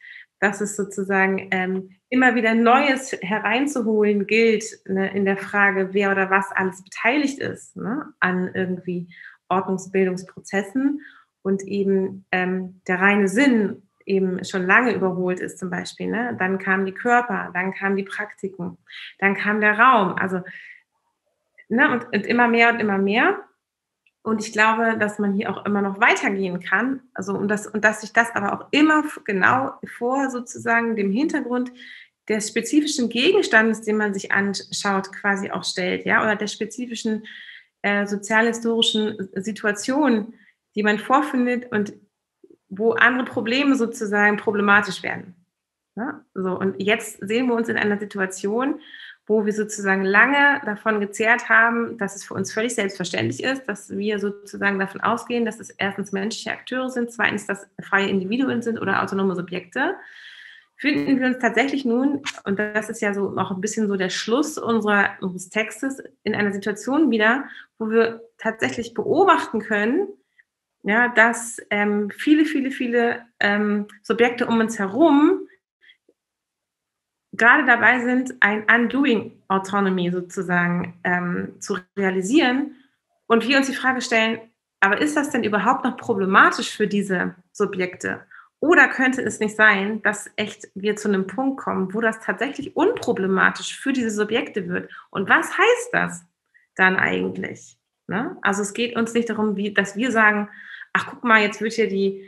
dass es sozusagen immer wieder Neues hereinzuholen gilt, ne, in der Frage, wer oder was alles beteiligt ist, ne, an irgendwie Ordnungsbildungsprozessen und eben der reine Sinn eben schon lange überholt ist zum Beispiel. Ne? Dann kamen die Körper, dann kamen die Praktiken, dann kam der Raum. Also, ne, und immer mehr und immer mehr. Und ich glaube, dass man hier auch immer noch weitergehen kann. Also, und dass sich das aber auch immer genau vor sozusagen dem Hintergrund des spezifischen Gegenstandes, den man sich anschaut, quasi auch stellt, ja, oder der spezifischen sozialhistorischen Situation, die man vorfindet und wo andere Probleme sozusagen problematisch werden. Ja? So, und jetzt sehen wir uns in einer Situation, wo wir sozusagen lange davon gezehrt haben, dass es für uns völlig selbstverständlich ist, dass wir sozusagen davon ausgehen, dass es erstens menschliche Akteure sind, zweitens, dass freie Individuen sind oder autonome Subjekte, finden wir uns tatsächlich nun, und das ist ja so auch ein bisschen so der Schluss unseres Textes, in einer Situation wieder, wo wir tatsächlich beobachten können, ja, dass viele Subjekte um uns herum gerade dabei sind, ein Undoing Autonomy sozusagen zu realisieren und wir uns die Frage stellen, aber ist das denn überhaupt noch problematisch für diese Subjekte? Oder könnte es nicht sein, dass echt wir zu einem Punkt kommen, wo das tatsächlich unproblematisch für diese Subjekte wird? Und was heißt das dann eigentlich? Ne? Also es geht uns nicht darum, dass wir sagen, ach guck mal, jetzt wird hier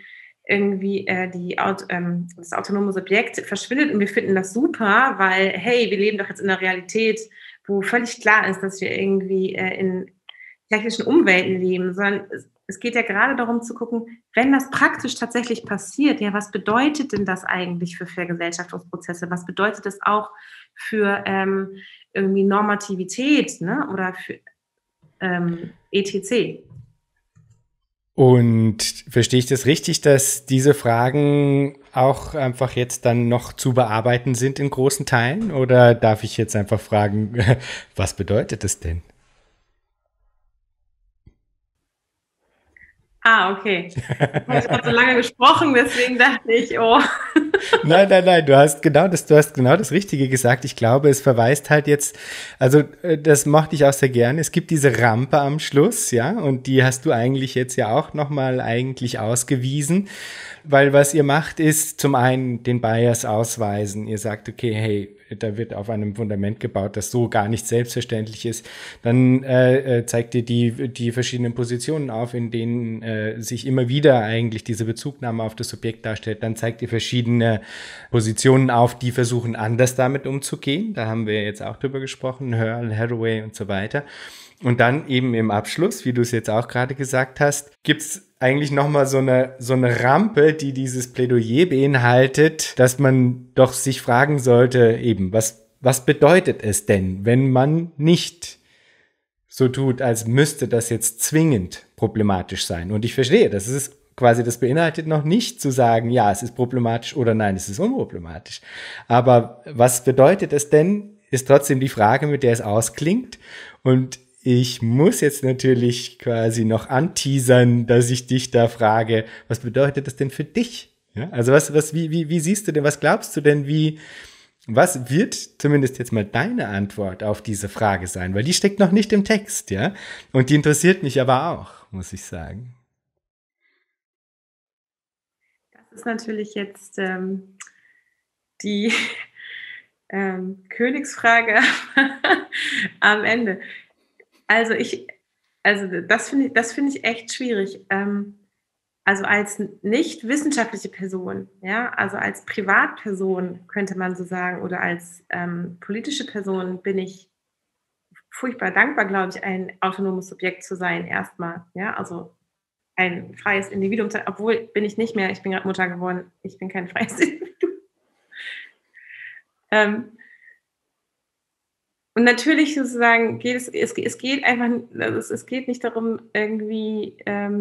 das autonome Subjekt verschwindet und wir finden das super, weil, hey, wir leben doch jetzt in einer Realität, wo völlig klar ist, dass wir irgendwie in technischen Umwelten leben, sondern es geht ja gerade darum zu gucken, wenn das praktisch tatsächlich passiert, ja, was bedeutet denn das eigentlich für Vergesellschaftungsprozesse? Was bedeutet das auch für irgendwie Normativität, ne? Oder für etc.? Und verstehe ich das richtig, dass diese Fragen auch einfach jetzt dann noch zu bearbeiten sind in großen Teilen? Oder darf ich jetzt einfach fragen, was bedeutet das denn? Okay. Ich habe so lange gesprochen, deswegen dachte ich, oh. Nein, du hast genau das Richtige gesagt. Ich glaube, es verweist halt jetzt, also das mochte ich auch sehr gerne. Es gibt diese Rampe am Schluss, ja, und die hast du eigentlich jetzt ja auch nochmal eigentlich ausgewiesen, weil was ihr macht, ist zum einen den Bias ausweisen. Ihr sagt, okay, hey, da wird auf einem Fundament gebaut, das so gar nicht selbstverständlich ist. Dann zeigt ihr die verschiedenen Positionen auf, in denen sich immer wieder eigentlich diese Bezugnahme auf das Subjekt darstellt. Dann zeigt ihr verschiedene Positionen auf, die versuchen, anders damit umzugehen. Da haben wir jetzt auch drüber gesprochen, Hurl, Haraway und so weiter. Und dann eben im Abschluss, wie du es jetzt auch gerade gesagt hast, gibt's eigentlich nochmal so eine Rampe, die dieses Plädoyer beinhaltet, dass man doch sich fragen sollte, eben, was bedeutet es denn, wenn man nicht so tut, als müsste das jetzt zwingend problematisch sein? Und ich verstehe, das beinhaltet noch nicht zu sagen, ja, es ist problematisch oder nein, es ist unproblematisch. Aber was bedeutet es denn, ist trotzdem die Frage, mit der es ausklingt. Und ich muss jetzt natürlich quasi noch anteasern, dass ich dich da frage, was bedeutet das denn für dich? Ja, also wie siehst du denn, was glaubst du denn, was wird zumindest jetzt mal deine Antwort auf diese Frage sein? Weil die steckt noch nicht im Text, ja? Und die interessiert mich aber auch, muss ich sagen. Das ist natürlich jetzt die Königsfrage am Ende. Also das finde ich echt schwierig. Also als nicht wissenschaftliche Person, ja, also als Privatperson könnte man so sagen, oder als politische Person bin ich furchtbar dankbar, glaube ich, ein autonomes Subjekt zu sein, erstmal, ja, also ein freies Individuum, obwohl bin ich nicht mehr, ich bin gerade Mutter geworden, ich bin kein freies Individuum. Und natürlich sozusagen es geht einfach, also es geht nicht darum, irgendwie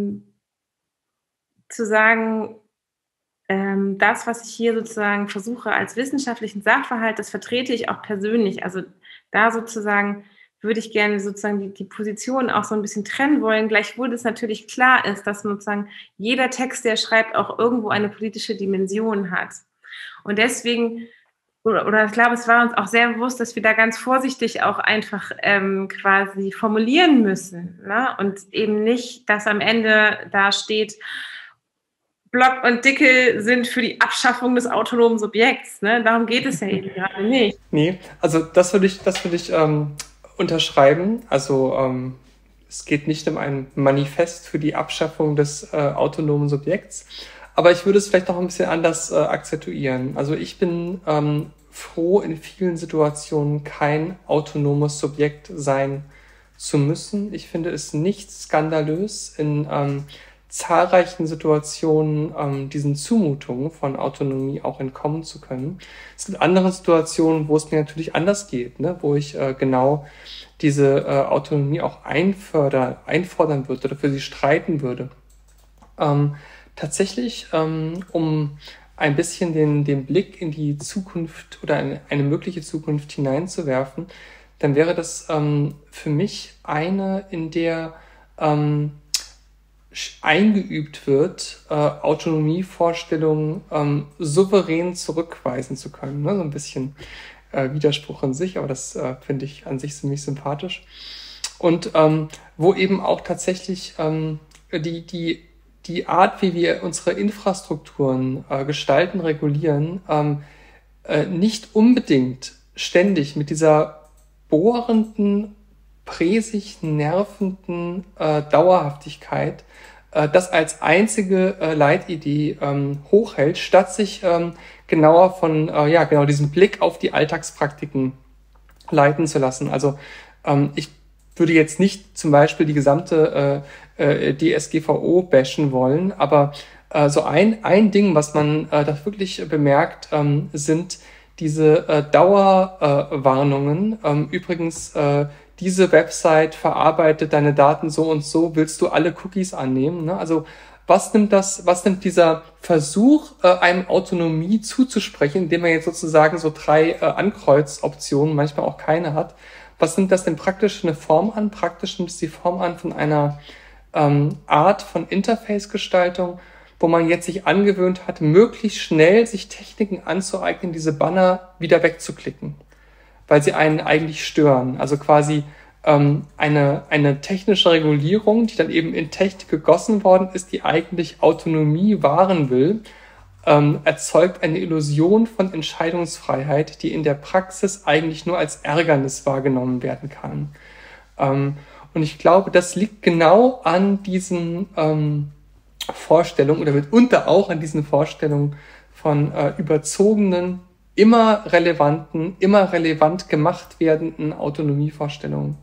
zu sagen, das, was ich hier sozusagen versuche als wissenschaftlichen Sachverhalt, das vertrete ich auch persönlich. Also da sozusagen würde ich gerne sozusagen die Positionen auch so ein bisschen trennen wollen. Gleichwohl es natürlich klar ist, dass sozusagen jeder Text, der schreibt, auch irgendwo eine politische Dimension hat. Und deswegen, oder ich glaube, es war uns auch sehr bewusst, dass wir da ganz vorsichtig auch einfach quasi formulieren müssen, ne? Und eben nicht, dass am Ende da steht, Block und Dickel sind für die Abschaffung des autonomen Subjekts. Ne? Darum geht es ja eben gerade nicht. Nee, also das würde ich unterschreiben. Also es geht nicht um ein Manifest für die Abschaffung des autonomen Subjekts. Aber ich würde es vielleicht noch ein bisschen anders akzentuieren. Also ich bin froh, in vielen Situationen kein autonomes Subjekt sein zu müssen. Ich finde es nicht skandalös, in zahlreichen Situationen diesen Zumutungen von Autonomie auch entkommen zu können. Es gibt andere Situationen, wo es mir natürlich anders geht, ne? Wo ich genau diese Autonomie auch einfordern würde oder für sie streiten würde. Tatsächlich, um ein bisschen den Blick in die Zukunft oder eine mögliche Zukunft hineinzuwerfen, dann wäre das für mich eine, in der eingeübt wird, Autonomievorstellungen souverän zurückweisen zu können. Ne? So ein bisschen Widerspruch in sich, aber das finde ich an sich ziemlich sympathisch. Und wo eben auch tatsächlich die Art, wie wir unsere Infrastrukturen gestalten, regulieren, nicht unbedingt ständig mit dieser bohrenden, präsig nervenden Dauerhaftigkeit das als einzige Leitidee hochhält, statt sich genauer von genau diesem Blick auf die Alltagspraktiken leiten zu lassen. Also ich würde jetzt nicht zum Beispiel die gesamte DSGVO bashen wollen, aber so ein Ding, was man da wirklich bemerkt, sind diese Dauerwarnungen. Übrigens, diese Website verarbeitet deine Daten so und so, willst du alle Cookies annehmen? Ne? Also was nimmt dieser Versuch, einem Autonomie zuzusprechen, indem man jetzt sozusagen so 3 Ankreuzoptionen, manchmal auch keine hat, was nimmt das denn praktisch für eine Form an? Praktisch nimmt es die Form an von einer Art von Interface-Gestaltung, wo man jetzt sich angewöhnt hat, möglichst schnell sich Techniken anzueignen, diese Banner wieder wegzuklicken, weil sie einen eigentlich stören. Also quasi eine technische Regulierung, die dann eben in Technik gegossen worden ist, die eigentlich Autonomie wahren will, erzeugt eine Illusion von Entscheidungsfreiheit, die in der Praxis eigentlich nur als Ärgernis wahrgenommen werden kann. Und ich glaube, das liegt genau an diesen Vorstellungen oder mitunter auch an diesen Vorstellungen von überzogenen, immer relevant gemacht werdenden Autonomievorstellungen.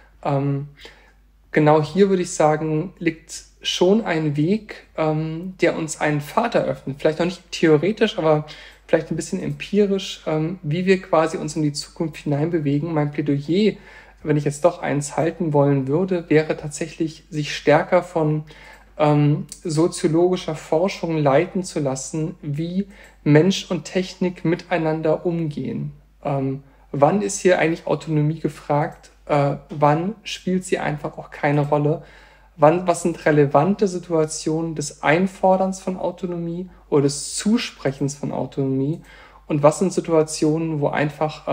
Genau hier würde ich sagen, liegt schon ein Weg, der uns einen Pfad eröffnet. Vielleicht noch nicht theoretisch, aber vielleicht ein bisschen empirisch, wie wir quasi uns in die Zukunft hineinbewegen. Mein Plädoyer, wenn ich jetzt doch eins halten wollen würde, wäre tatsächlich, sich stärker von soziologischer Forschung leiten zu lassen, wie Mensch und Technik miteinander umgehen. Wann ist hier eigentlich Autonomie gefragt? Wann spielt sie einfach auch keine Rolle? Was sind relevante Situationen des Einforderns von Autonomie oder des Zusprechens von Autonomie? Und was sind Situationen, wo einfach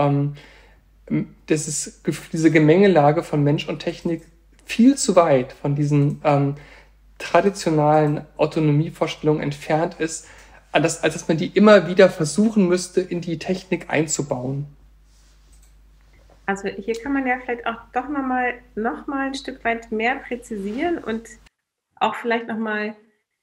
diese Gemengelage von Mensch und Technik viel zu weit von diesen traditionalen Autonomievorstellungen entfernt ist, als dass man die immer wieder versuchen müsste, in die Technik einzubauen? Also hier kann man ja vielleicht auch doch noch mal ein Stück weit mehr präzisieren und auch vielleicht noch mal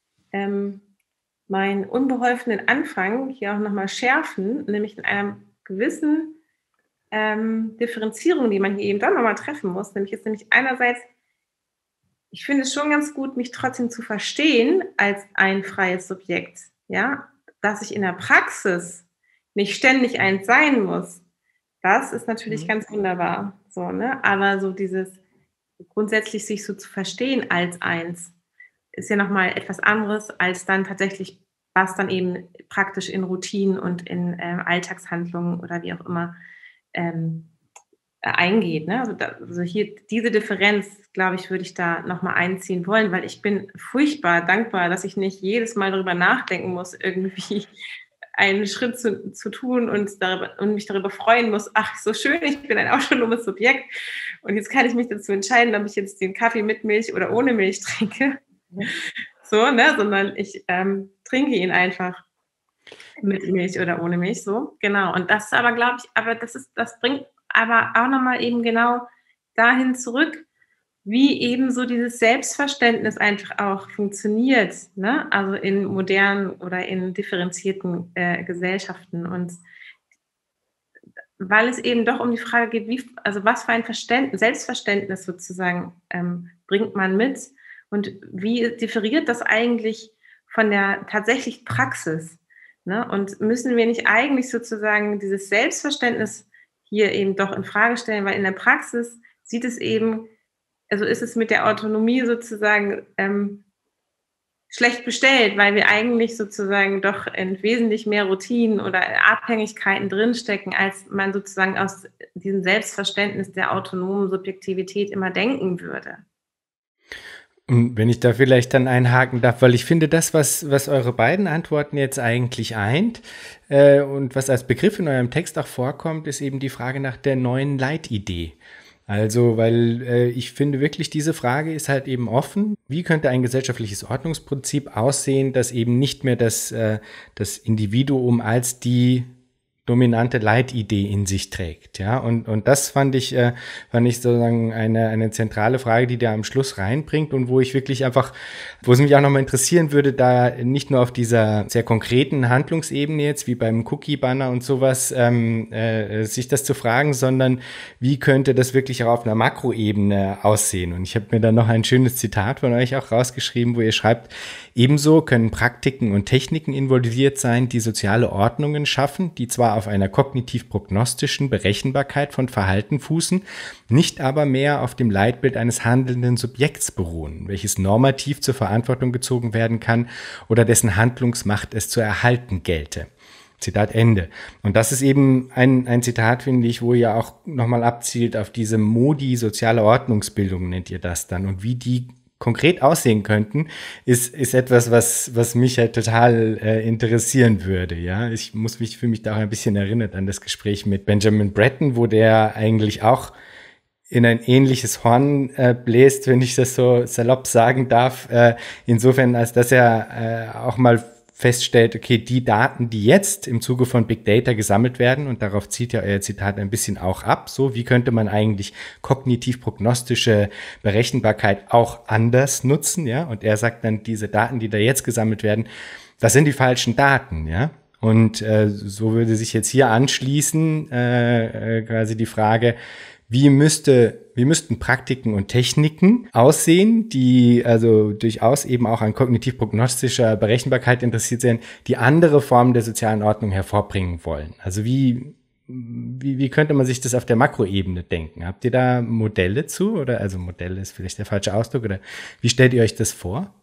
meinen unbeholfenen Anfang hier auch noch mal schärfen, nämlich in einer gewissen Differenzierung, die man hier eben doch noch mal treffen muss. Nämlich einerseits, ich finde es schon ganz gut, mich trotzdem zu verstehen als ein freies Subjekt, ja, dass ich in der Praxis nicht ständig eins sein muss. Das ist natürlich ganz wunderbar, so, ne? Aber so dieses grundsätzlich sich so zu verstehen als eins ist ja nochmal etwas anderes als dann tatsächlich, was dann eben praktisch in Routinen und in Alltagshandlungen oder wie auch immer eingeht, ne? Also hier diese Differenz, glaube ich, würde ich da nochmal einziehen wollen, weil ich bin furchtbar dankbar, dass ich nicht jedes Mal darüber nachdenken muss, irgendwie einen Schritt zu tun und mich darüber freuen muss, ach, so schön, ich bin ein autonomes Subjekt und jetzt kann ich mich dazu entscheiden, ob ich jetzt den Kaffee mit Milch oder ohne Milch trinke. So, ne, sondern ich trinke ihn einfach mit Milch oder ohne Milch, so, genau. Und das ist aber, glaube ich, das bringt aber auch nochmal eben genau dahin zurück, wie eben so dieses Selbstverständnis einfach auch funktioniert, ne? Also in modernen oder in differenzierten Gesellschaften. Und weil es eben doch um die Frage geht, also was für ein Selbstverständnis sozusagen bringt man mit und wie differiert das eigentlich von der tatsächlichen Praxis? Ne? Und müssen wir nicht eigentlich sozusagen dieses Selbstverständnis hier eben doch in Frage stellen, weil in der Praxis sieht es eben, also ist es mit der Autonomie sozusagen schlecht bestellt, weil wir eigentlich sozusagen doch in wesentlich mehr Routinen oder Abhängigkeiten drinstecken, als man sozusagen aus diesem Selbstverständnis der autonomen Subjektivität immer denken würde. Und wenn ich da vielleicht dann einhaken darf, weil ich finde, das, was eure beiden Antworten jetzt eigentlich eint und was als Begriff in eurem Text auch vorkommt, ist eben die Frage nach der neuen Leitidee. Also, weil ich finde wirklich, diese Frage ist halt eben offen. Wie könnte ein gesellschaftliches Ordnungsprinzip aussehen, das eben nicht mehr das Individuum als die dominante Leitidee in sich trägt, ja, und das fand ich sozusagen eine zentrale Frage, die der am Schluss reinbringt und wo ich wirklich einfach, wo es mich auch nochmal interessieren würde, da nicht nur auf dieser sehr konkreten Handlungsebene jetzt, wie beim Cookie-Banner und sowas, sich das zu fragen, sondern wie könnte das wirklich auch auf einer Makroebene aussehen? Und ich habe mir dann noch ein schönes Zitat von euch auch rausgeschrieben, wo ihr schreibt: Ebenso können Praktiken und Techniken involviert sein, die soziale Ordnungen schaffen, die zwar auf einer kognitiv-prognostischen Berechenbarkeit von Verhalten fußen, nicht aber mehr auf dem Leitbild eines handelnden Subjekts beruhen, welches normativ zur Verantwortung gezogen werden kann oder dessen Handlungsmacht es zu erhalten gelte. Zitat Ende. Und das ist eben ein Zitat, finde ich, wo ihr auch nochmal abzielt auf diese Modi soziale Ordnungsbildung, nennt ihr das dann, und wie die konkret aussehen könnten, ist etwas, was mich halt total interessieren würde. Ja, ich muss mich für mich da auch ein bisschen erinnert an das Gespräch mit Benjamin Bratton, wo der eigentlich auch in ein ähnliches Horn bläst, wenn ich das so salopp sagen darf. Insofern, als dass er auch mal feststellt, okay, die Daten, die jetzt im Zuge von Big Data gesammelt werden, und darauf zieht ja euer Zitat ein bisschen auch ab, so wie könnte man eigentlich kognitiv-prognostische Berechenbarkeit auch anders nutzen, ja, und er sagt dann, diese Daten, die da jetzt gesammelt werden, das sind die falschen Daten, ja, und so würde sich jetzt hier anschließen quasi die Frage, wie müssten Praktiken und Techniken aussehen, die also durchaus eben auch an kognitiv-prognostischer Berechenbarkeit interessiert sind, die andere Formen der sozialen Ordnung hervorbringen wollen? Also wie könnte man sich das auf der Makroebene denken? Habt ihr da Modelle zu? Oder, also Modelle ist vielleicht der falsche Ausdruck, oder wie stellt ihr euch das vor?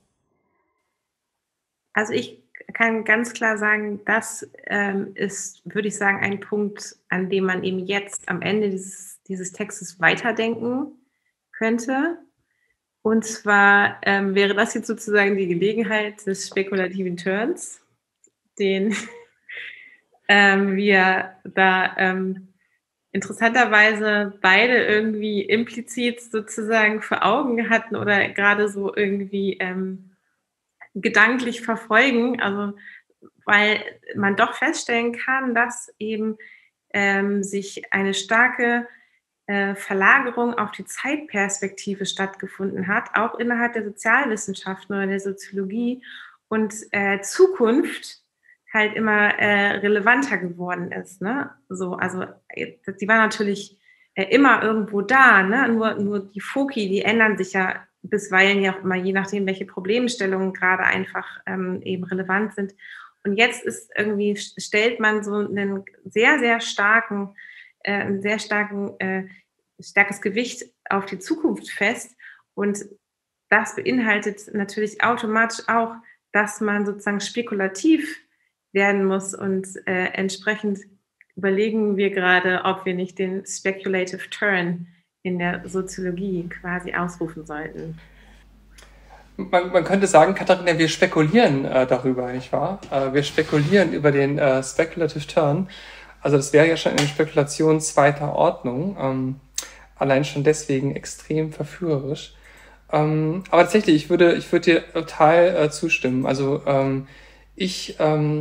Also ich kann ganz klar sagen, das ist, würde ich sagen, ein Punkt, an dem man eben jetzt am Ende dieses Textes weiterdenken könnte. Und zwar wäre das jetzt sozusagen die Gelegenheit des spekulativen Turns, den wir da interessanterweise beide irgendwie implizit sozusagen vor Augen hatten oder gerade so irgendwie gedanklich verfolgen, also weil man doch feststellen kann, dass eben sich eine starke Verlagerung auf die Zeitperspektive stattgefunden hat, auch innerhalb der Sozialwissenschaften oder der Soziologie, und Zukunft halt immer relevanter geworden ist. Ne? So, also die war natürlich immer irgendwo da, ne? Nur die Foki, die ändern sich ja bisweilen ja auch immer, je nachdem, welche Problemstellungen gerade einfach eben relevant sind. Und jetzt ist irgendwie, stellt man so einen sehr, sehr starken, starkes Gewicht auf die Zukunft fest. Und das beinhaltet natürlich automatisch auch, dass man sozusagen spekulativ werden muss. Und entsprechend überlegen wir gerade, ob wir nicht den Speculative Turn in der Soziologie quasi ausrufen sollten. man könnte sagen, Katharina, wir spekulieren darüber, nicht wahr? Wir spekulieren über den Speculative Turn. Also das wäre ja schon eine Spekulation zweiter Ordnung. Allein schon deswegen extrem verführerisch. Aber tatsächlich, ich würde dir total zustimmen. Also ich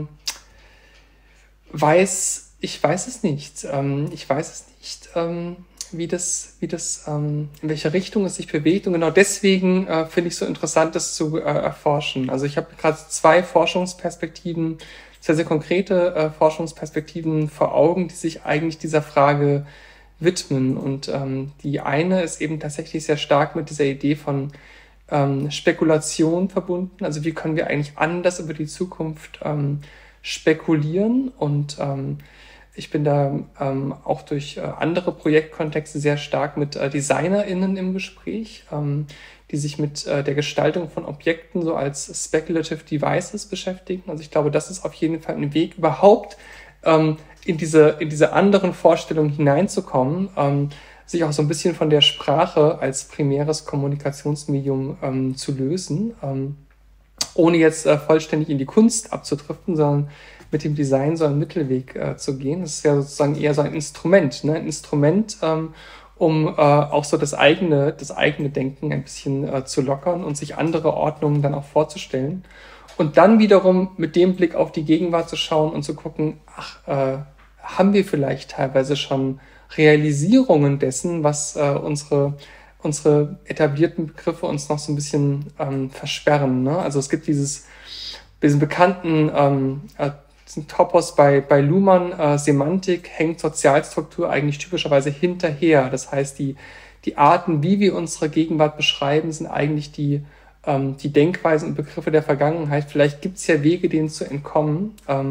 weiß es nicht. Ich weiß es nicht, wie das, in welche Richtung es sich bewegt. Und genau deswegen finde ich es so interessant, das zu erforschen. Also ich habe gerade zwei Forschungsperspektiven, sehr, sehr konkrete Forschungsperspektiven vor Augen, die sich eigentlich dieser Frage widmen. Und die eine ist eben tatsächlich sehr stark mit dieser Idee von Spekulation verbunden. Also wie können wir eigentlich anders über die Zukunft spekulieren? Und ich bin da auch durch andere Projektkontexte sehr stark mit DesignerInnen im Gespräch, die sich mit der Gestaltung von Objekten so als Speculative Devices beschäftigen. Also ich glaube, das ist auf jeden Fall ein Weg, überhaupt in diese anderen Vorstellungen hineinzukommen, sich auch so ein bisschen von der Sprache als primäres Kommunikationsmedium zu lösen, ohne jetzt vollständig in die Kunst abzudriften, sondern mit dem Design so einen Mittelweg zu gehen. Das wäre sozusagen eher so ein Instrument, ne? Ein Instrument, um auch so das eigene Denken ein bisschen zu lockern und sich andere Ordnungen dann auch vorzustellen. Und dann wiederum mit dem Blick auf die Gegenwart zu schauen und zu gucken, haben wir vielleicht teilweise schon Realisierungen dessen, was unsere etablierten Begriffe uns noch so ein bisschen versperren. Ne? Also es gibt diesen bekannten diesen Topos bei Luhmann, Semantik hängt Sozialstruktur eigentlich typischerweise hinterher. Das heißt, die Arten, wie wir unsere Gegenwart beschreiben, sind eigentlich die Denkweisen und Begriffe der Vergangenheit. Vielleicht gibt es ja Wege, denen zu entkommen.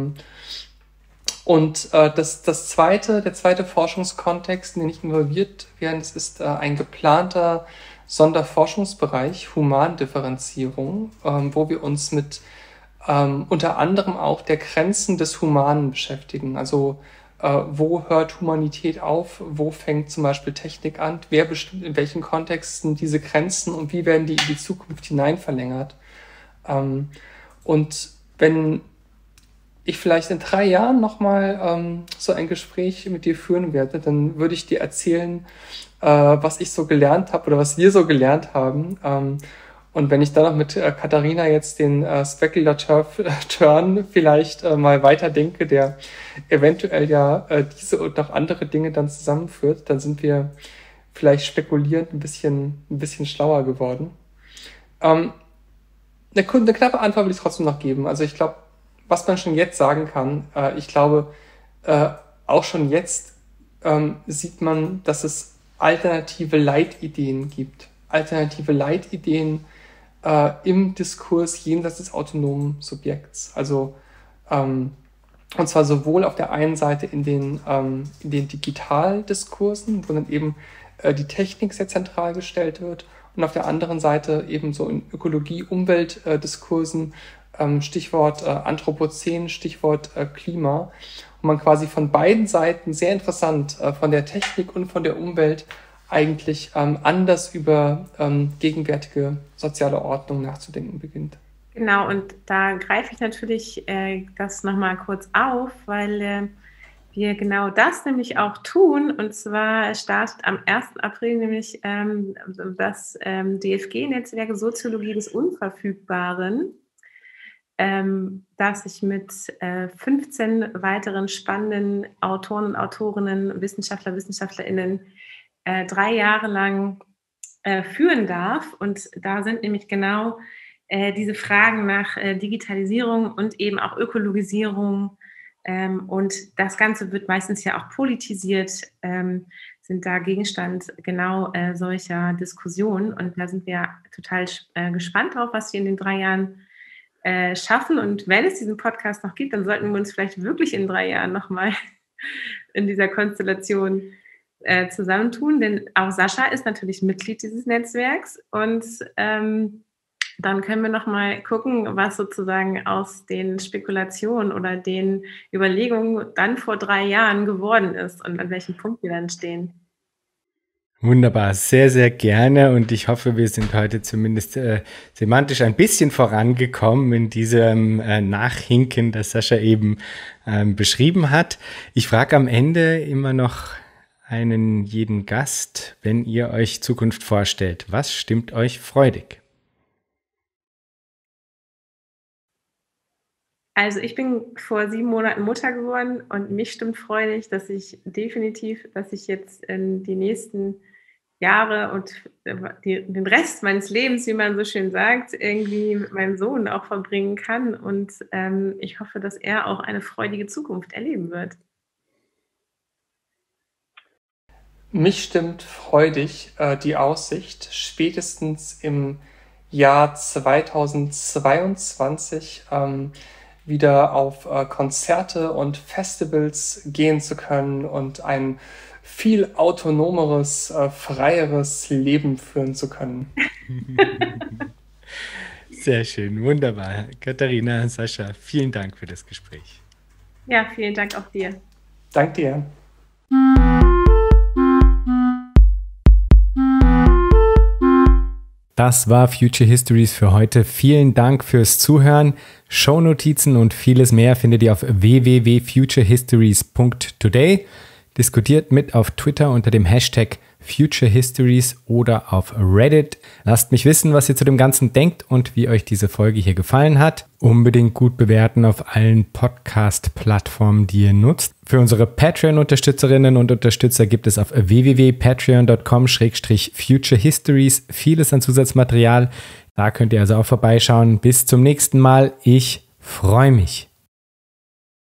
Und der zweite Forschungskontext, in den ich involviert werde, das ist ein geplanter Sonderforschungsbereich Humandifferenzierung, wo wir uns mit unter anderem auch der Grenzen des Humanen beschäftigen. Also wo hört Humanität auf, wo fängt zum Beispiel Technik an, wer bestimmt in welchen Kontexten diese Grenzen und wie werden die in die Zukunft hinein verlängert. Und wenn ich vielleicht in 3 Jahren nochmal so ein Gespräch mit dir führen werde, dann würde ich dir erzählen, was ich so gelernt habe oder was wir so gelernt haben. Und wenn ich dann noch mit Katharina jetzt den Speculative Turn vielleicht mal weiterdenke, der eventuell ja diese und noch andere Dinge dann zusammenführt, dann sind wir vielleicht spekulierend ein bisschen schlauer geworden. Eine knappe Antwort will ich trotzdem noch geben. Also ich glaube, was man schon jetzt sagen kann, ich glaube, auch schon jetzt sieht man, dass es alternative Leitideen gibt. Alternative Leitideen im Diskurs jenseits des autonomen Subjekts. Also und zwar sowohl auf der einen Seite in den Digitaldiskursen, wo dann eben die Technik sehr zentral gestellt wird, und auf der anderen Seite eben so in Ökologie-Umweltdiskursen, Stichwort Anthropozän, Stichwort Klima, und man quasi von beiden Seiten sehr interessant von der Technik und von der Umwelt eigentlich anders über gegenwärtige soziale Ordnung nachzudenken beginnt. Genau, und da greife ich natürlich das nochmal kurz auf, weil wir genau das nämlich auch tun. Und zwar startet am 1. April nämlich das DFG-Netzwerk Soziologie des Unverfügbaren, das sich mit 15 weiteren spannenden Autoren und Autorinnen, WissenschaftlerInnen 3 Jahre lang führen darf. Und da sind nämlich genau diese Fragen nach Digitalisierung und eben auch Ökologisierung, und das Ganze wird meistens ja auch politisiert, sind da Gegenstand genau solcher Diskussionen. Und da sind wir total gespannt drauf, was wir in den 3 Jahren schaffen. Und wenn es diesen Podcast noch gibt, dann sollten wir uns vielleicht wirklich in 3 Jahren nochmal in dieser Konstellation zusammentun, denn auch Sascha ist natürlich Mitglied dieses Netzwerks, und dann können wir noch mal gucken, was sozusagen aus den Spekulationen oder den Überlegungen dann vor 3 Jahren geworden ist und an welchem Punkt wir dann stehen. Wunderbar, sehr, sehr gerne und ich hoffe, wir sind heute zumindest semantisch ein bisschen vorangekommen in diesem Nachhinken, das Sascha eben beschrieben hat. Ich frage am Ende immer noch jeden Gast, wenn ihr euch Zukunft vorstellt, was stimmt euch freudig? Also ich bin vor 7 Monaten Mutter geworden und mich stimmt freudig, dass ich jetzt in die nächsten Jahre und den Rest meines Lebens, wie man so schön sagt, irgendwie mit meinem Sohn auch verbringen kann. Und ich hoffe, dass er auch eine freudige Zukunft erleben wird. Mich stimmt freudig die Aussicht, spätestens im Jahr 2022 wieder auf Konzerte und Festivals gehen zu können und ein viel autonomeres, freieres Leben führen zu können. Sehr schön, wunderbar. Katharina, Sascha, vielen Dank für das Gespräch. Ja, vielen Dank auch dir. Dank dir. Das war Future Histories für heute. Vielen Dank fürs Zuhören. Shownotizen und vieles mehr findet ihr auf www.futurehistories.today. Diskutiert mit auf Twitter unter dem Hashtag Future Histories oder auf Reddit. Lasst mich wissen, was ihr zu dem Ganzen denkt und wie euch diese Folge hier gefallen hat. Unbedingt gut bewerten auf allen Podcast-Plattformen, die ihr nutzt. Für unsere Patreon-Unterstützerinnen und Unterstützer gibt es auf www.patreon.com/futurehistories vieles an Zusatzmaterial. Da könnt ihr also auch vorbeischauen. Bis zum nächsten Mal. Ich freue mich.